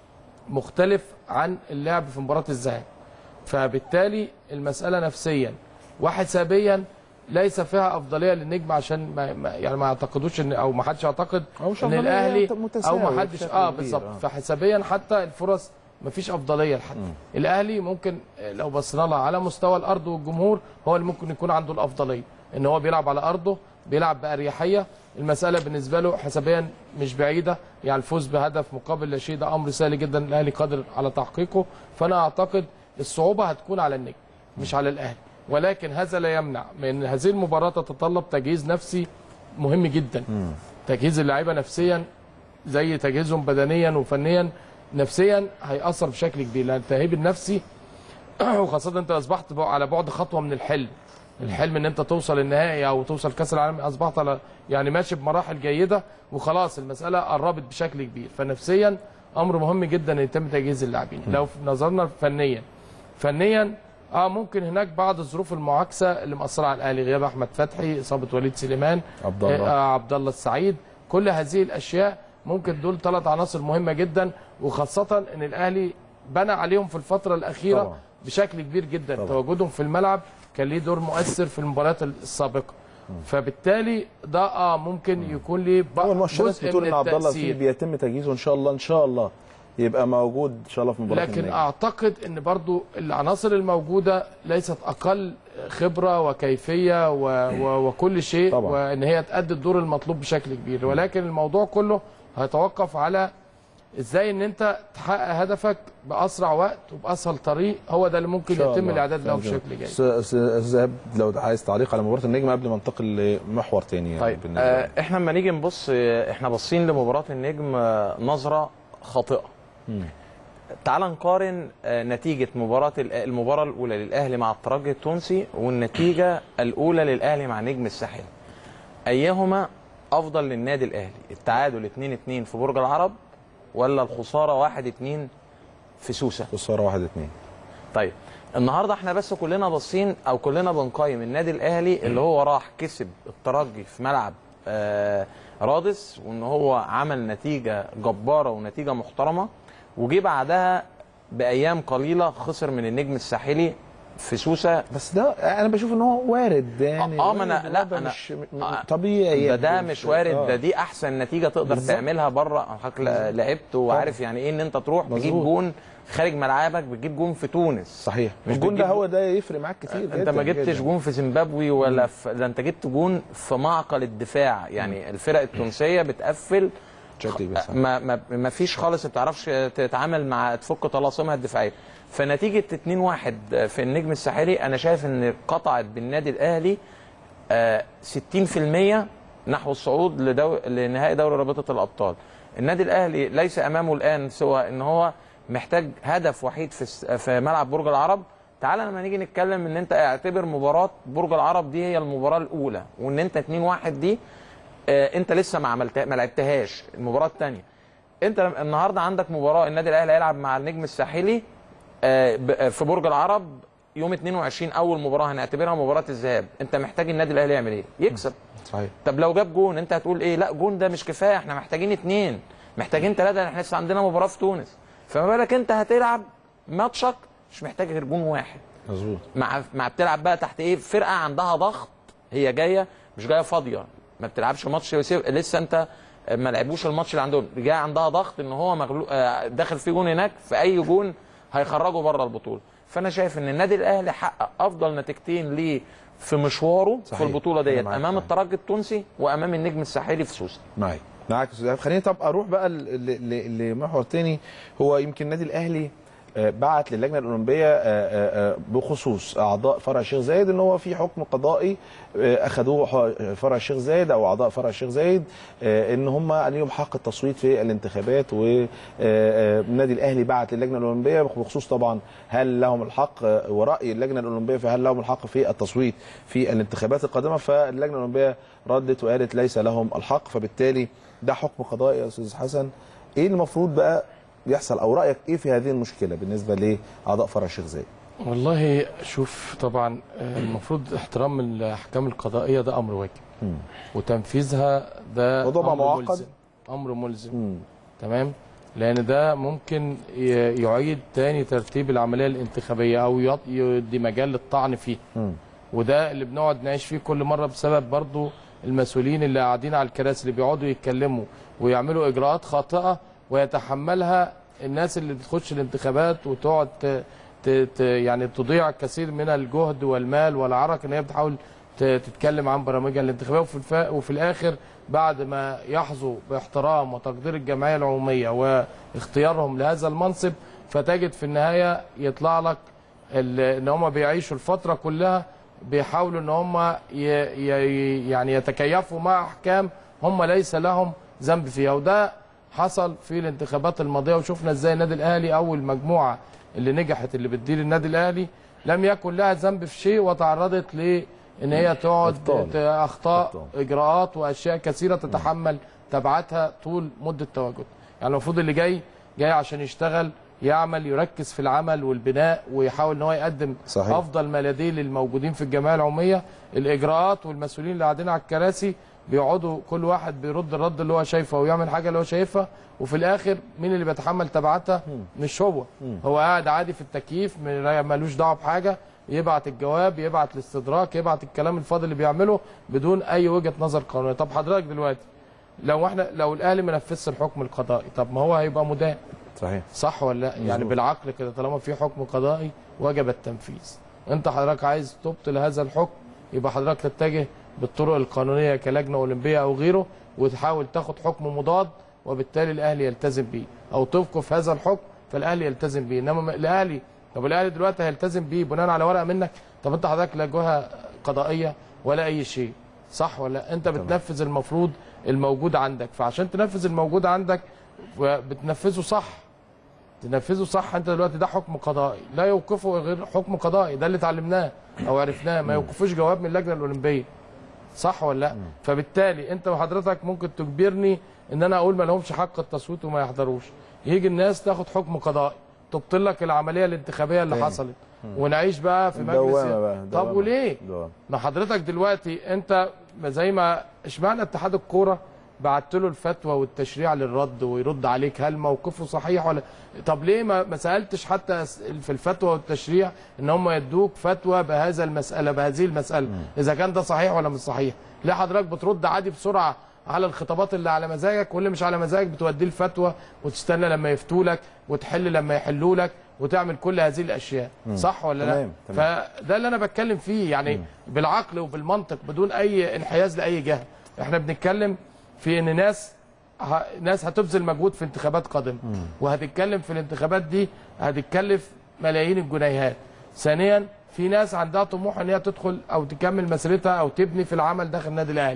مختلف عن اللعب في مباراه الذهاب، فبالتالي المساله نفسيا وحسابيا ليس فيها افضليه للنجم، عشان ما يعني ما يعتقدوش ان او ما حدش يعتقد ان الاهلي او ما حدش اه بالظبط. فحسابيا حتى الفرص ما فيش افضليه لحد. الاهلي ممكن لو بصينا لها على مستوى الارض والجمهور هو اللي ممكن يكون عنده الافضليه، ان هو بيلعب على ارضه بيلعب باريحيه، المساله بالنسبه له حسابيا مش بعيده، يعني الفوز بهدف مقابل لا شيء ده امر سهل جدا الاهلي قادر على تحقيقه. فانا اعتقد الصعوبه هتكون على النجم مش على الاهلي، ولكن هذا لا يمنع من هذه المباراه تتطلب تجهيز نفسي مهم جدا. م. تجهيز اللعيبه نفسيا زي تجهيزهم بدنيا وفنيا، نفسيا هيأثر بشكل كبير، لان التأهيب النفسي وخاصه انت اصبحت على بعد خطوه من الحلم. الحلم ان انت توصل النهائي او توصل كاس العالم، اصبحت على يعني ماشي بمراحل جيده وخلاص المساله قربت بشكل كبير. فنفسيا امر مهم جدا ان يتم تجهيز اللاعبين. لو نظرنا فنيا فنيا اه ممكن هناك بعض الظروف المعاكسه اللي مأثره على الاهلي، غياب احمد فتحي، اصابه وليد سليمان، عبد الله آه عبد الله السعيد، كل هذه الاشياء ممكن دول ثلاث عناصر مهمه جدا، وخاصه ان الاهلي بنى عليهم في الفتره الاخيره طبعا بشكل كبير جدا. طبعا. تواجدهم في الملعب كان ليه دور مؤثر في المباريات السابقه، فبالتالي ده اه ممكن يكون ليه جزء بتقول ان عبد الله فيه بيتم تجهيزه ان شاء الله ان شاء الله يبقى موجود ان شاء الله في مباراه لكن النجم. اعتقد ان برضو العناصر الموجوده ليست اقل خبره وكيفيه و... و... وكل شيء طبعا. وان هي تأدي الدور المطلوب بشكل كبير، ولكن الموضوع كله هيتوقف على ازاي ان انت تحقق هدفك باسرع وقت وباسهل طريق، هو ده اللي ممكن يتم الاعداد له بشكل جيد. استاذ لو عايز تعليق على مباراه النجم قبل ما ننتقل لمحور ثاني. طيب آه احنا لما نيجي نبص احنا باصين لمباراه النجم نظره خاطئه. مم. تعال نقارن نتيجه مباراه المباراه الاولى للاهلي مع الترجي التونسي والنتيجه الاولى للاهلي مع نجم الساحل. ايهما افضل للنادي الاهلي؟ التعادل اتنين اتنين في برج العرب ولا الخساره واحد اتنين في سوسه؟ خساره واحد اتنين. طيب النهارده احنا بس كلنا باصين او كلنا بنقيم النادي الاهلي اللي هو راح كسب الترجي في ملعب آه رادس، وان هو عمل نتيجه جباره ونتيجه محترمه، وجي بعدها بايام قليله خسر من النجم الساحلي في سوسه. بس ده انا بشوف ان هو وارد يعني اه ما انا لا انا مش طبيعي ده, ده مش وارد آه. ده دي احسن نتيجه تقدر بالزبط. تعملها بره. حضرتك لعبت وعارف يعني ايه ان انت تروح مزبوط. تجيب جون خارج ملعبك، بتجيب جون في تونس. صحيح. الجون ده هو ده يفرق معاك كتير جدا. انت ما جبتش جدا. جون في زيمبابوي ولا في ده، انت جبت جون في معقل الدفاع. يعني الفرق التونسيه بتقفل ما ما ما فيش خالص، ما بتعرفش تتعامل مع تفك طلاسمها الدفاعيه. فنتيجه اتنين واحد في النجم الساحلي انا شايف ان قطعت بالنادي الاهلي ستين في المية نحو الصعود لدو... لنهائي دوري رابطه الابطال. النادي الاهلي ليس امامه الان سوى ان هو محتاج هدف وحيد في في ملعب برج العرب. تعال لما نيجي نتكلم ان انت اعتبر مباراه برج العرب دي هي المباراه الاولى، وان انت اتنين واحد دي آه انت لسه ما عملتها ما لعبتهاش المباراه الثانيه. انت النهارده عندك مباراه النادي الاهلي هيلعب مع النجم الساحلي آه في برج العرب يوم اتنين وعشرين، اول مباراه هنعتبرها مباراه الذهاب. انت محتاج النادي الاهلي يعمل ايه؟ يكسب. صحيح. طب لو جاب جون انت هتقول ايه؟ لا جون ده مش كفايه، احنا محتاجين اتنين، محتاجين ثلاثه، احنا لسه عندنا مباراه في تونس. فما بالك انت هتلعب ماتشك مش محتاج غير جون واحد. مظبوط. مع مع بتلعب بقى تحت ايه؟ فرقه عندها ضغط، هي جايه مش جايه فاضيه، ما بتلعبش ماتش لسه انت ما لعبوش الماتش اللي عندهم، جايه عندها ضغط ان هو مغلوب داخل فيه جون هناك، في اي جون هيخرجوا بره البطوله. فانا شايف ان النادي الاهلي حقق افضل نتيجتين ليه في مشواره صحيح. في البطوله ديت امام الترجي التونسي وامام النجم الساحلي في سوسه. معاك معاك يا استاذ. خليني طب اروح بقى لمحور تاني. هو يمكن النادي الاهلي بعت للجنه الاولمبيه بخصوص اعضاء فرع الشيخ زايد ان هو في حكم قضائي اخذوه فرع الشيخ زايد او اعضاء فرع الشيخ زايد ان هم عليهم حق التصويت في الانتخابات، والنادي الاهلي بعت للجنه الاولمبيه بخصوص طبعا هل لهم الحق وراي اللجنه الاولمبيه فهل لهم الحق في التصويت في الانتخابات القادمه. فاللجنه الاولمبيه ردت وقالت ليس لهم الحق، فبالتالي ده حكم قضائي يا استاذ حسن. ايه المفروض بقى يحصل او رايك ايه في هذه المشكله بالنسبه لاعضاء فرع الشيخ زايد؟ والله شوف، طبعا المفروض احترام الاحكام القضائيه ده امر واجب، م. وتنفيذها ده امر معقد، ملزم. امر ملزم م. تمام، لان ده ممكن يعيد تاني ترتيب العمليه الانتخابيه او يدي مجال للطعن فيه، م. وده اللي بنقعد نعيش فيه كل مره بسبب برضو المسؤولين اللي قاعدين على الكراسي اللي بيقعدوا يتكلموا ويعملوا اجراءات خاطئه ويتحملها الناس اللي بتخش الانتخابات وتقعد ت... ت... يعني تضيع كثير من الجهد والمال والعرق ان هي بتحاول ت... تتكلم عن برامجها الانتخابيه، وفي الف... وفي الاخر بعد ما يحظوا باحترام وتقدير الجمعيه العموميه واختيارهم لهذا المنصب، فتجد في النهايه يطلع لك ال... ان هم بيعيشوا الفتره كلها بيحاولوا ان هم ي... ي... يعني يتكيفوا مع احكام هم ليس لهم ذنب فيها. وده حصل في الانتخابات الماضيه، وشفنا ازاي النادي الاهلي اول مجموعه اللي نجحت اللي بتدير النادي الاهلي لم يكن لها ذنب في شيء، وتعرضت ل ان هي تقعد اخطاء اجراءات واشياء كثيره تتحمل تبعاتها طول مده تواجد. يعني المفروض اللي جاي جاي عشان يشتغل يعمل يركز في العمل والبناء ويحاول ان هو يقدم صحيح. افضل ما لديه للموجودين في الجمعيه العموميه. الاجراءات والمسؤولين اللي قاعدين على الكراسي بيقعدوا كل واحد بيرد الرد اللي هو شايفه ويعمل حاجه اللي هو شايفها، وفي الاخر مين اللي بيتحمل تبعاتها؟ مش هو. هو قاعد عادي في التكييف مالوش دعوه بحاجه، يبعت الجواب، يبعت الاستدراك، يبعت الكلام الفاضي اللي بيعمله بدون اي وجهه نظر قانونيه. طب حضرتك دلوقتي لو احنا لو الاهلي ما نفذش الحكم القضائي، طب ما هو هيبقى مدان. صحيح. صح ولا لا؟ يعني بالعقل كده طالما في حكم قضائي وجب التنفيذ. انت حضرتك عايز تبطل هذا الحكم، يبقى حضرتك تتجه بالطرق القانونيه كلجنه اولمبيه او غيره وتحاول تاخد حكم مضاد، وبالتالي الاهلي يلتزم بيه، او توقف هذا الحكم فالاهلي يلتزم بيه. انما الاهلي طب الاهلي دلوقتي هيلتزم بيه بناء على ورقه منك؟ طب انت حضرتك لا جهه قضائيه ولا اي شيء، صح ولا لا؟ انت بتنفذ المفروض الموجود عندك، فعشان تنفذ الموجود عندك بتنفذه صح، تنفذه صح. انت دلوقتي ده حكم قضائي لا يوقفه غير حكم قضائي، ده اللي اتعلمناه او عرفناه، ما يوقفوش جواب من اللجنه الاولمبيه، صح ولا لا؟ فبالتالي انت وحضرتك ممكن تجبرني ان انا اقول ما لهمش حق التصويت وما يحضروش، يجي الناس تاخد حكم قضائي تبطل لك العمليه الانتخابيه اللي حصلت، ونعيش بقى في مجلس. طب وليه؟ ما حضرتك دلوقتي انت زي ما اشمعنى اتحاد الكوره بعت له الفتوى والتشريع للرد ويرد عليك هل موقفه صحيح ولا؟ طب ليه ما ما سالتش حتى في الفتوى والتشريع ان هم يدوك فتوى بهذا المساله بهذه المساله اذا كان ده صحيح ولا مش صحيح؟ ليه حضرتك بترد عادي بسرعه على الخطابات اللي على مزاجك، واللي مش على مزاجك بتوديه الفتوى وتستنى لما يفتوا لك وتحل لما يحلوا لك وتعمل كل هذه الاشياء، صح ولا لا؟ تمام. فده اللي انا بتكلم فيه، يعني مم. بالعقل وبالمنطق بدون اي انحياز لاي جهه. احنا بنتكلم في ان ناس ه... ناس هتبذل مجهود في انتخابات قادمه، وهتتكلم في الانتخابات دي هتتكلف ملايين الجنيهات. ثانيا في ناس عندها طموح ان هي تدخل او تكمل مسيرتها او تبني في العمل داخل النادي الاهلي.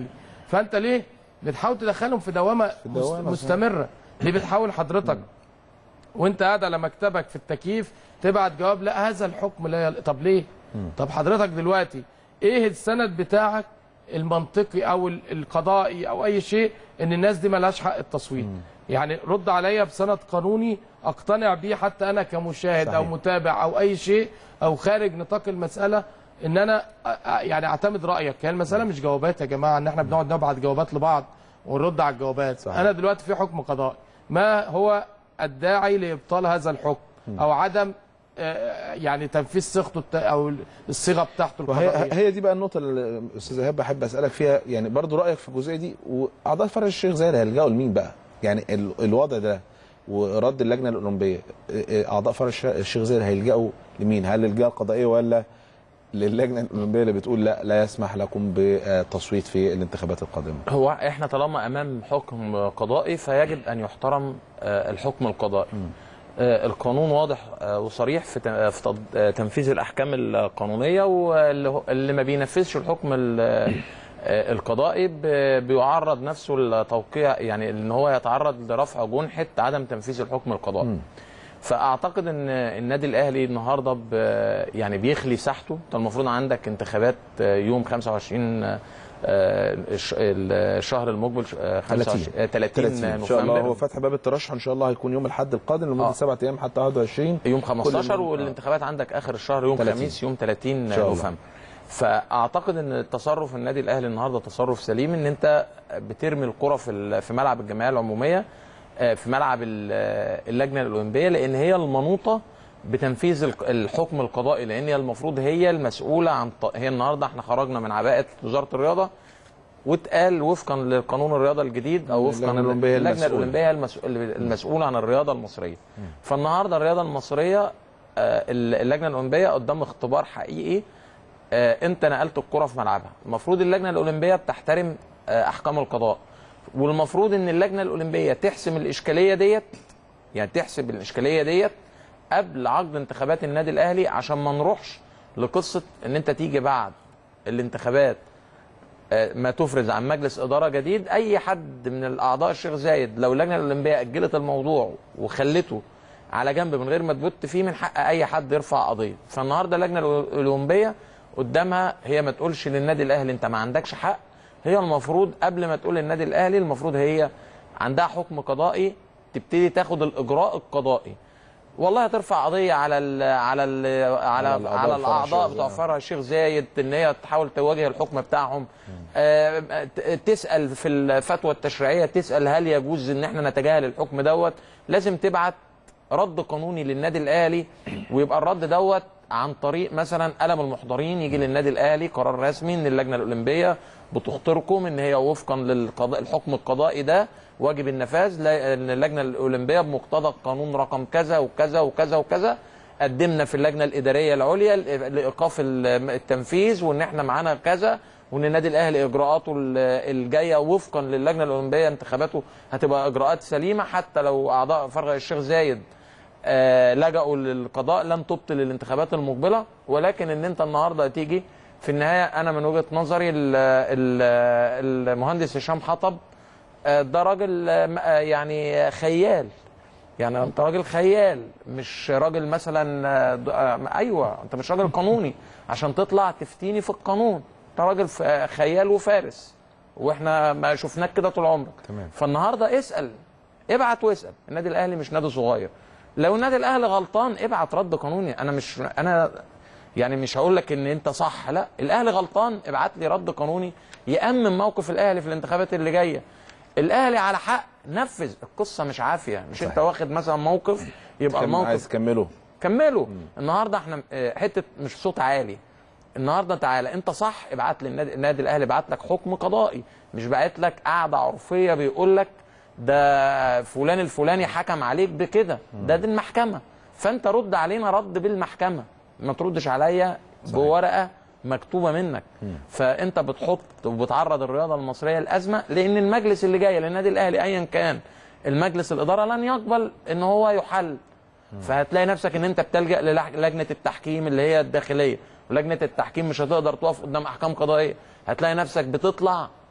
فانت ليه بتحاول تدخلهم في دوامه, في دوامة مستمره؟ ليه بتحاول حضرتك وانت قاعد على مكتبك في التكييف تبعت جواب لا هذا الحكم لا يل... طب ليه؟ طب حضرتك دلوقتي ايه السند بتاعك المنطقي او القضائي او اي شيء ان الناس دي مالهاش حق التصويت؟ يعني رد عليا بسند قانوني اقتنع بيه حتى انا كمشاهد صحيح. او متابع او اي شيء او خارج نطاق المساله ان انا يعني اعتمد رايك. هي المساله مش جوابات يا جماعه ان احنا بنقعد نبعت جوابات لبعض ونرد على الجوابات صحيح. انا دلوقتي في حكم قضائي، ما هو الداعي لابطال هذا الحكم او عدم يعني تنفيذ صيغته او الصيغه بتاعته القضائيه؟ هي دي بقى النقطه اللي استاذ ايهاب بحب اسالك فيها، يعني برضو رايك في الجزئيه دي. واعضاء فرع الشيخ زايد هيلجأوا لمين بقى؟ يعني الوضع ده ورد اللجنه الاولمبيه، اعضاء فرع الشيخ زايد هيلجأوا لمين؟ هل للجهه القضائيه ولا للجنه الاولمبيه اللي بتقول لا لا يسمح لكم بالتصويت في الانتخابات القادمه؟ هو احنا طالما امام حكم قضائي فيجب ان يحترم الحكم القضائي. م. القانون واضح وصريح في في تنفيذ الاحكام القانونيه، واللي ما بينفذش الحكم القضائي بيعرض نفسه لتوقيع، يعني ان هو يتعرض لرفع جنحه عدم تنفيذ الحكم القضائي. م. فاعتقد ان النادي الاهلي النهارده يعني بيخلي ساحته. انت المفروض عندك انتخابات يوم خمسة وعشرين الشهر المقبل ثلاثين نوفمبر ان شاء الله. هو فتح باب الترشح ان شاء الله هيكون يوم الاحد القادم لمده آه. سبعة ايام حتى واحد وعشرين يوم خمستاشر، والانتخابات عندك اخر الشهر يوم خميس يوم ثلاثين نوفمبر. فاعتقد ان تصرف النادي الاهلي النهارده تصرف سليم، ان انت بترمي الكره في في ملعب الجمعيه العموميه، في ملعب اللجنه الاولمبيه، لان هي المنوطه بتنفيذ الحكم القضائي، لان هي المفروض هي المسؤوله عن. هي النهارده احنا خرجنا من عباءه وزاره الرياضه واتقال وفقا لقانون الرياضه الجديد او وفقا اللجنه الاولمبيه المسؤوله عن الرياضه المصريه. فالنهارده الرياضه المصريه اللجنه الاولمبيه قدام اختبار حقيقي. انت نقلت الكره في ملعبها، المفروض اللجنه الاولمبيه بتحترم احكام القضاء، والمفروض ان اللجنه الاولمبيه تحسم الاشكاليه ديت، يعني تحسب الاشكاليه ديت قبل عقد انتخابات النادي الاهلي، عشان ما نروحش لقصه ان انت تيجي بعد الانتخابات ما تفرز عن مجلس اداره جديد. اي حد من الاعضاء الشيخ زايد لو اللجنه الاولمبيه اجلت الموضوع وخلته على جنب من غير ما تبت فيه، من حق اي حد يرفع قضيه. فالنهارده اللجنه الاولمبيه قدامها هي ما تقولش للنادي الاهلي انت ما عندكش حق، هي المفروض قبل ما تقول للنادي الاهلي المفروض هي عندها حكم قضائي تبتدي تاخد الاجراء القضائي. والله هترفع قضيه على ال على ال على على, على الاعضاء بتوع فرع الشيخ زايد ان هي تحاول تواجه الحكم بتاعهم، آه تسال في الفتوى التشريعيه، تسال هل يجوز ان احنا نتجاهل الحكم دوت. لازم تبعت رد قانوني للنادي الاهلي، ويبقى الرد دوت عن طريق مثلا قلم المحضرين يجي للنادي الاهلي قرار رسمي ان اللجنه الاولمبيه بتخطركم ان هي وفقا للقضاء الحكم القضائي ده واجب النفاذ، ان اللجنه الاولمبيه بمقتضى القانون رقم كذا وكذا وكذا وكذا قدمنا في اللجنه الاداريه العليا لايقاف التنفيذ، وان احنا معانا كذا، وان النادي الاهلي اجراءاته الجايه وفقا للجنه الاولمبيه انتخاباته هتبقى اجراءات سليمه، حتى لو اعضاء فرع الشيخ زايد آه لجأوا للقضاء لن تبطل الانتخابات المقبله. ولكن ان انت النهارده تيجي في النهايه، انا من وجهه نظري المهندس هشام حطب آه ده راجل آه يعني خيال، يعني انت راجل خيال مش راجل مثلا آه ايوه انت مش راجل قانوني عشان تطلع تفتيني في القانون، انت راجل خيال وفارس، واحنا ما شفناك كده طول عمرك. تمام. فالنهارده اسال، ابعت واسال. النادي الاهلي مش نادي صغير، لو النادي الاهلي غلطان ابعت رد قانوني. انا مش انا يعني مش هقول لك ان انت صح، لا، الاهلي غلطان ابعت لي رد قانوني يامن موقف الاهلي في الانتخابات اللي جايه. الاهلي على حق، نفذ. القصه مش عافيه، مش صحيح. انت واخد مثلا موقف يبقى الموقف عايز تكمله كمله. مم. النهارده احنا حته مش صوت عالي. النهارده تعالى انت صح، ابعت لي النادي, النادي الاهلي بعت لك حكم قضائي، مش بعت لك قاعده عرفيه بيقول لك ده فلان الفلاني حكم عليك بكده، ده دي المحكمه. فانت رد علينا رد بالمحكمه، ما تردش عليا بورقه مكتوبه منك. مم. فانت بتحط وبتعرض الرياضه المصريه لازمه، لان المجلس اللي جاي للنادي الاهلي ايا كان المجلس الاداره لن يقبل ان هو يحل. مم. فهتلاقي نفسك ان انت بتلجا للجنه التحكيم اللي هي الداخليه، ولجنه التحكيم مش هتقدر تقف قدام احكام قضائيه، هتلاقي نفسك بتطلع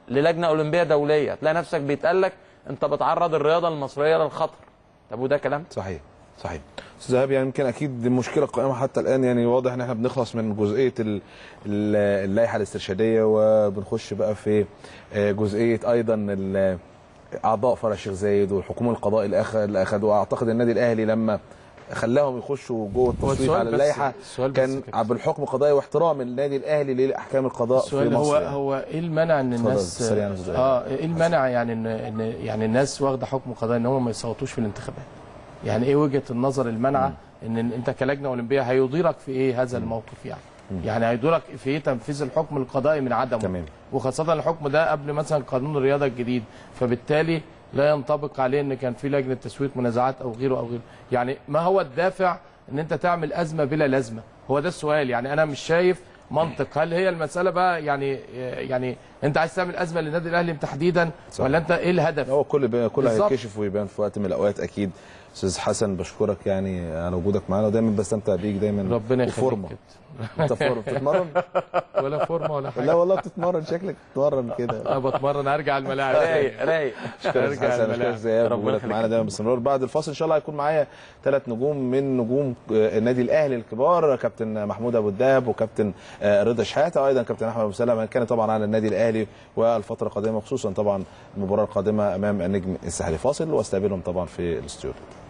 للجنه اولمبيه دوليه، تلاقي نفسك بيتقال لك انت بتعرض الرياضه المصريه للخطر. طب وده كلام؟ صحيح صحيح. استاذ ايهاب، يعني يمكن اكيد مشكله قائمه حتى الان، يعني واضح ان احنا بنخلص من جزئيه اللائحه الاسترشاديه وبنخش بقى في جزئيه ايضا اعضاء فرع الشيخ زايد والحكومه القضائي اللي اخذوا. اعتقد النادي الاهلي لما خلاهم يخشوا جوه التصويت على اللائحه كان بالحكم القضائي واحترام النادي الاهلي لاحكام القضاء في مصر. هو يعني. هو ايه المانع ان الناس اه ايه المانع يعني ان يعني الناس واخده حكم قضائي ان هم ما يصوتوش في الانتخابات؟ يعني ايه وجهه النظر المانعه ان انت كلجنه اولمبيه هيضيرك في ايه هذا الموقف؟ يعني مم. يعني هيضيرك في ايه تنفيذ الحكم القضائي من عدمه؟ تمام. وخاصه الحكم ده قبل مثلا قانون الرياضه الجديد، فبالتالي لا ينطبق عليه ان كان في لجنه تسويت منازعات او غيره او غيره. يعني ما هو الدافع ان انت تعمل ازمه بلا لازمه؟ هو ده السؤال. يعني انا مش شايف منطق. هل هي المساله بقى يعني يعني انت عايز تعمل ازمه للنادي الاهلي تحديدا صح. ولا انت ايه الهدف؟ هو كل كل هيتكشف ويبان في وقت من الاوقات اكيد. استاذ حسن بشكرك يعني على وجودك معانا، ودايما بستمتع بيك دايما. ربنا يخليك. انت فورمه بتتمرن؟ ولا فورمه ولا حاجه. لا والله بتتمرن، شكلك بتتمرن كده. انا بتمرن، هرجع الملاعب. رايق رايق. شكرا حسن، شكرا زياد وجودك معانا دايما باستمرار. بعد الفاصل ان شاء الله هيكون معايا ثلاث نجوم من نجوم النادي الاهلي الكبار، كابتن محمود ابو الدهب وكابتن رضا شحاته وايضا كابتن احمد ابو سلمه. هنتكلم طبعا عن النادي الاهلي والفتره القادمه، خصوصا طبعا المباراه القادمه امام النجم الساحلي. فاصل واستقبلهم طبعا في الاستوديو.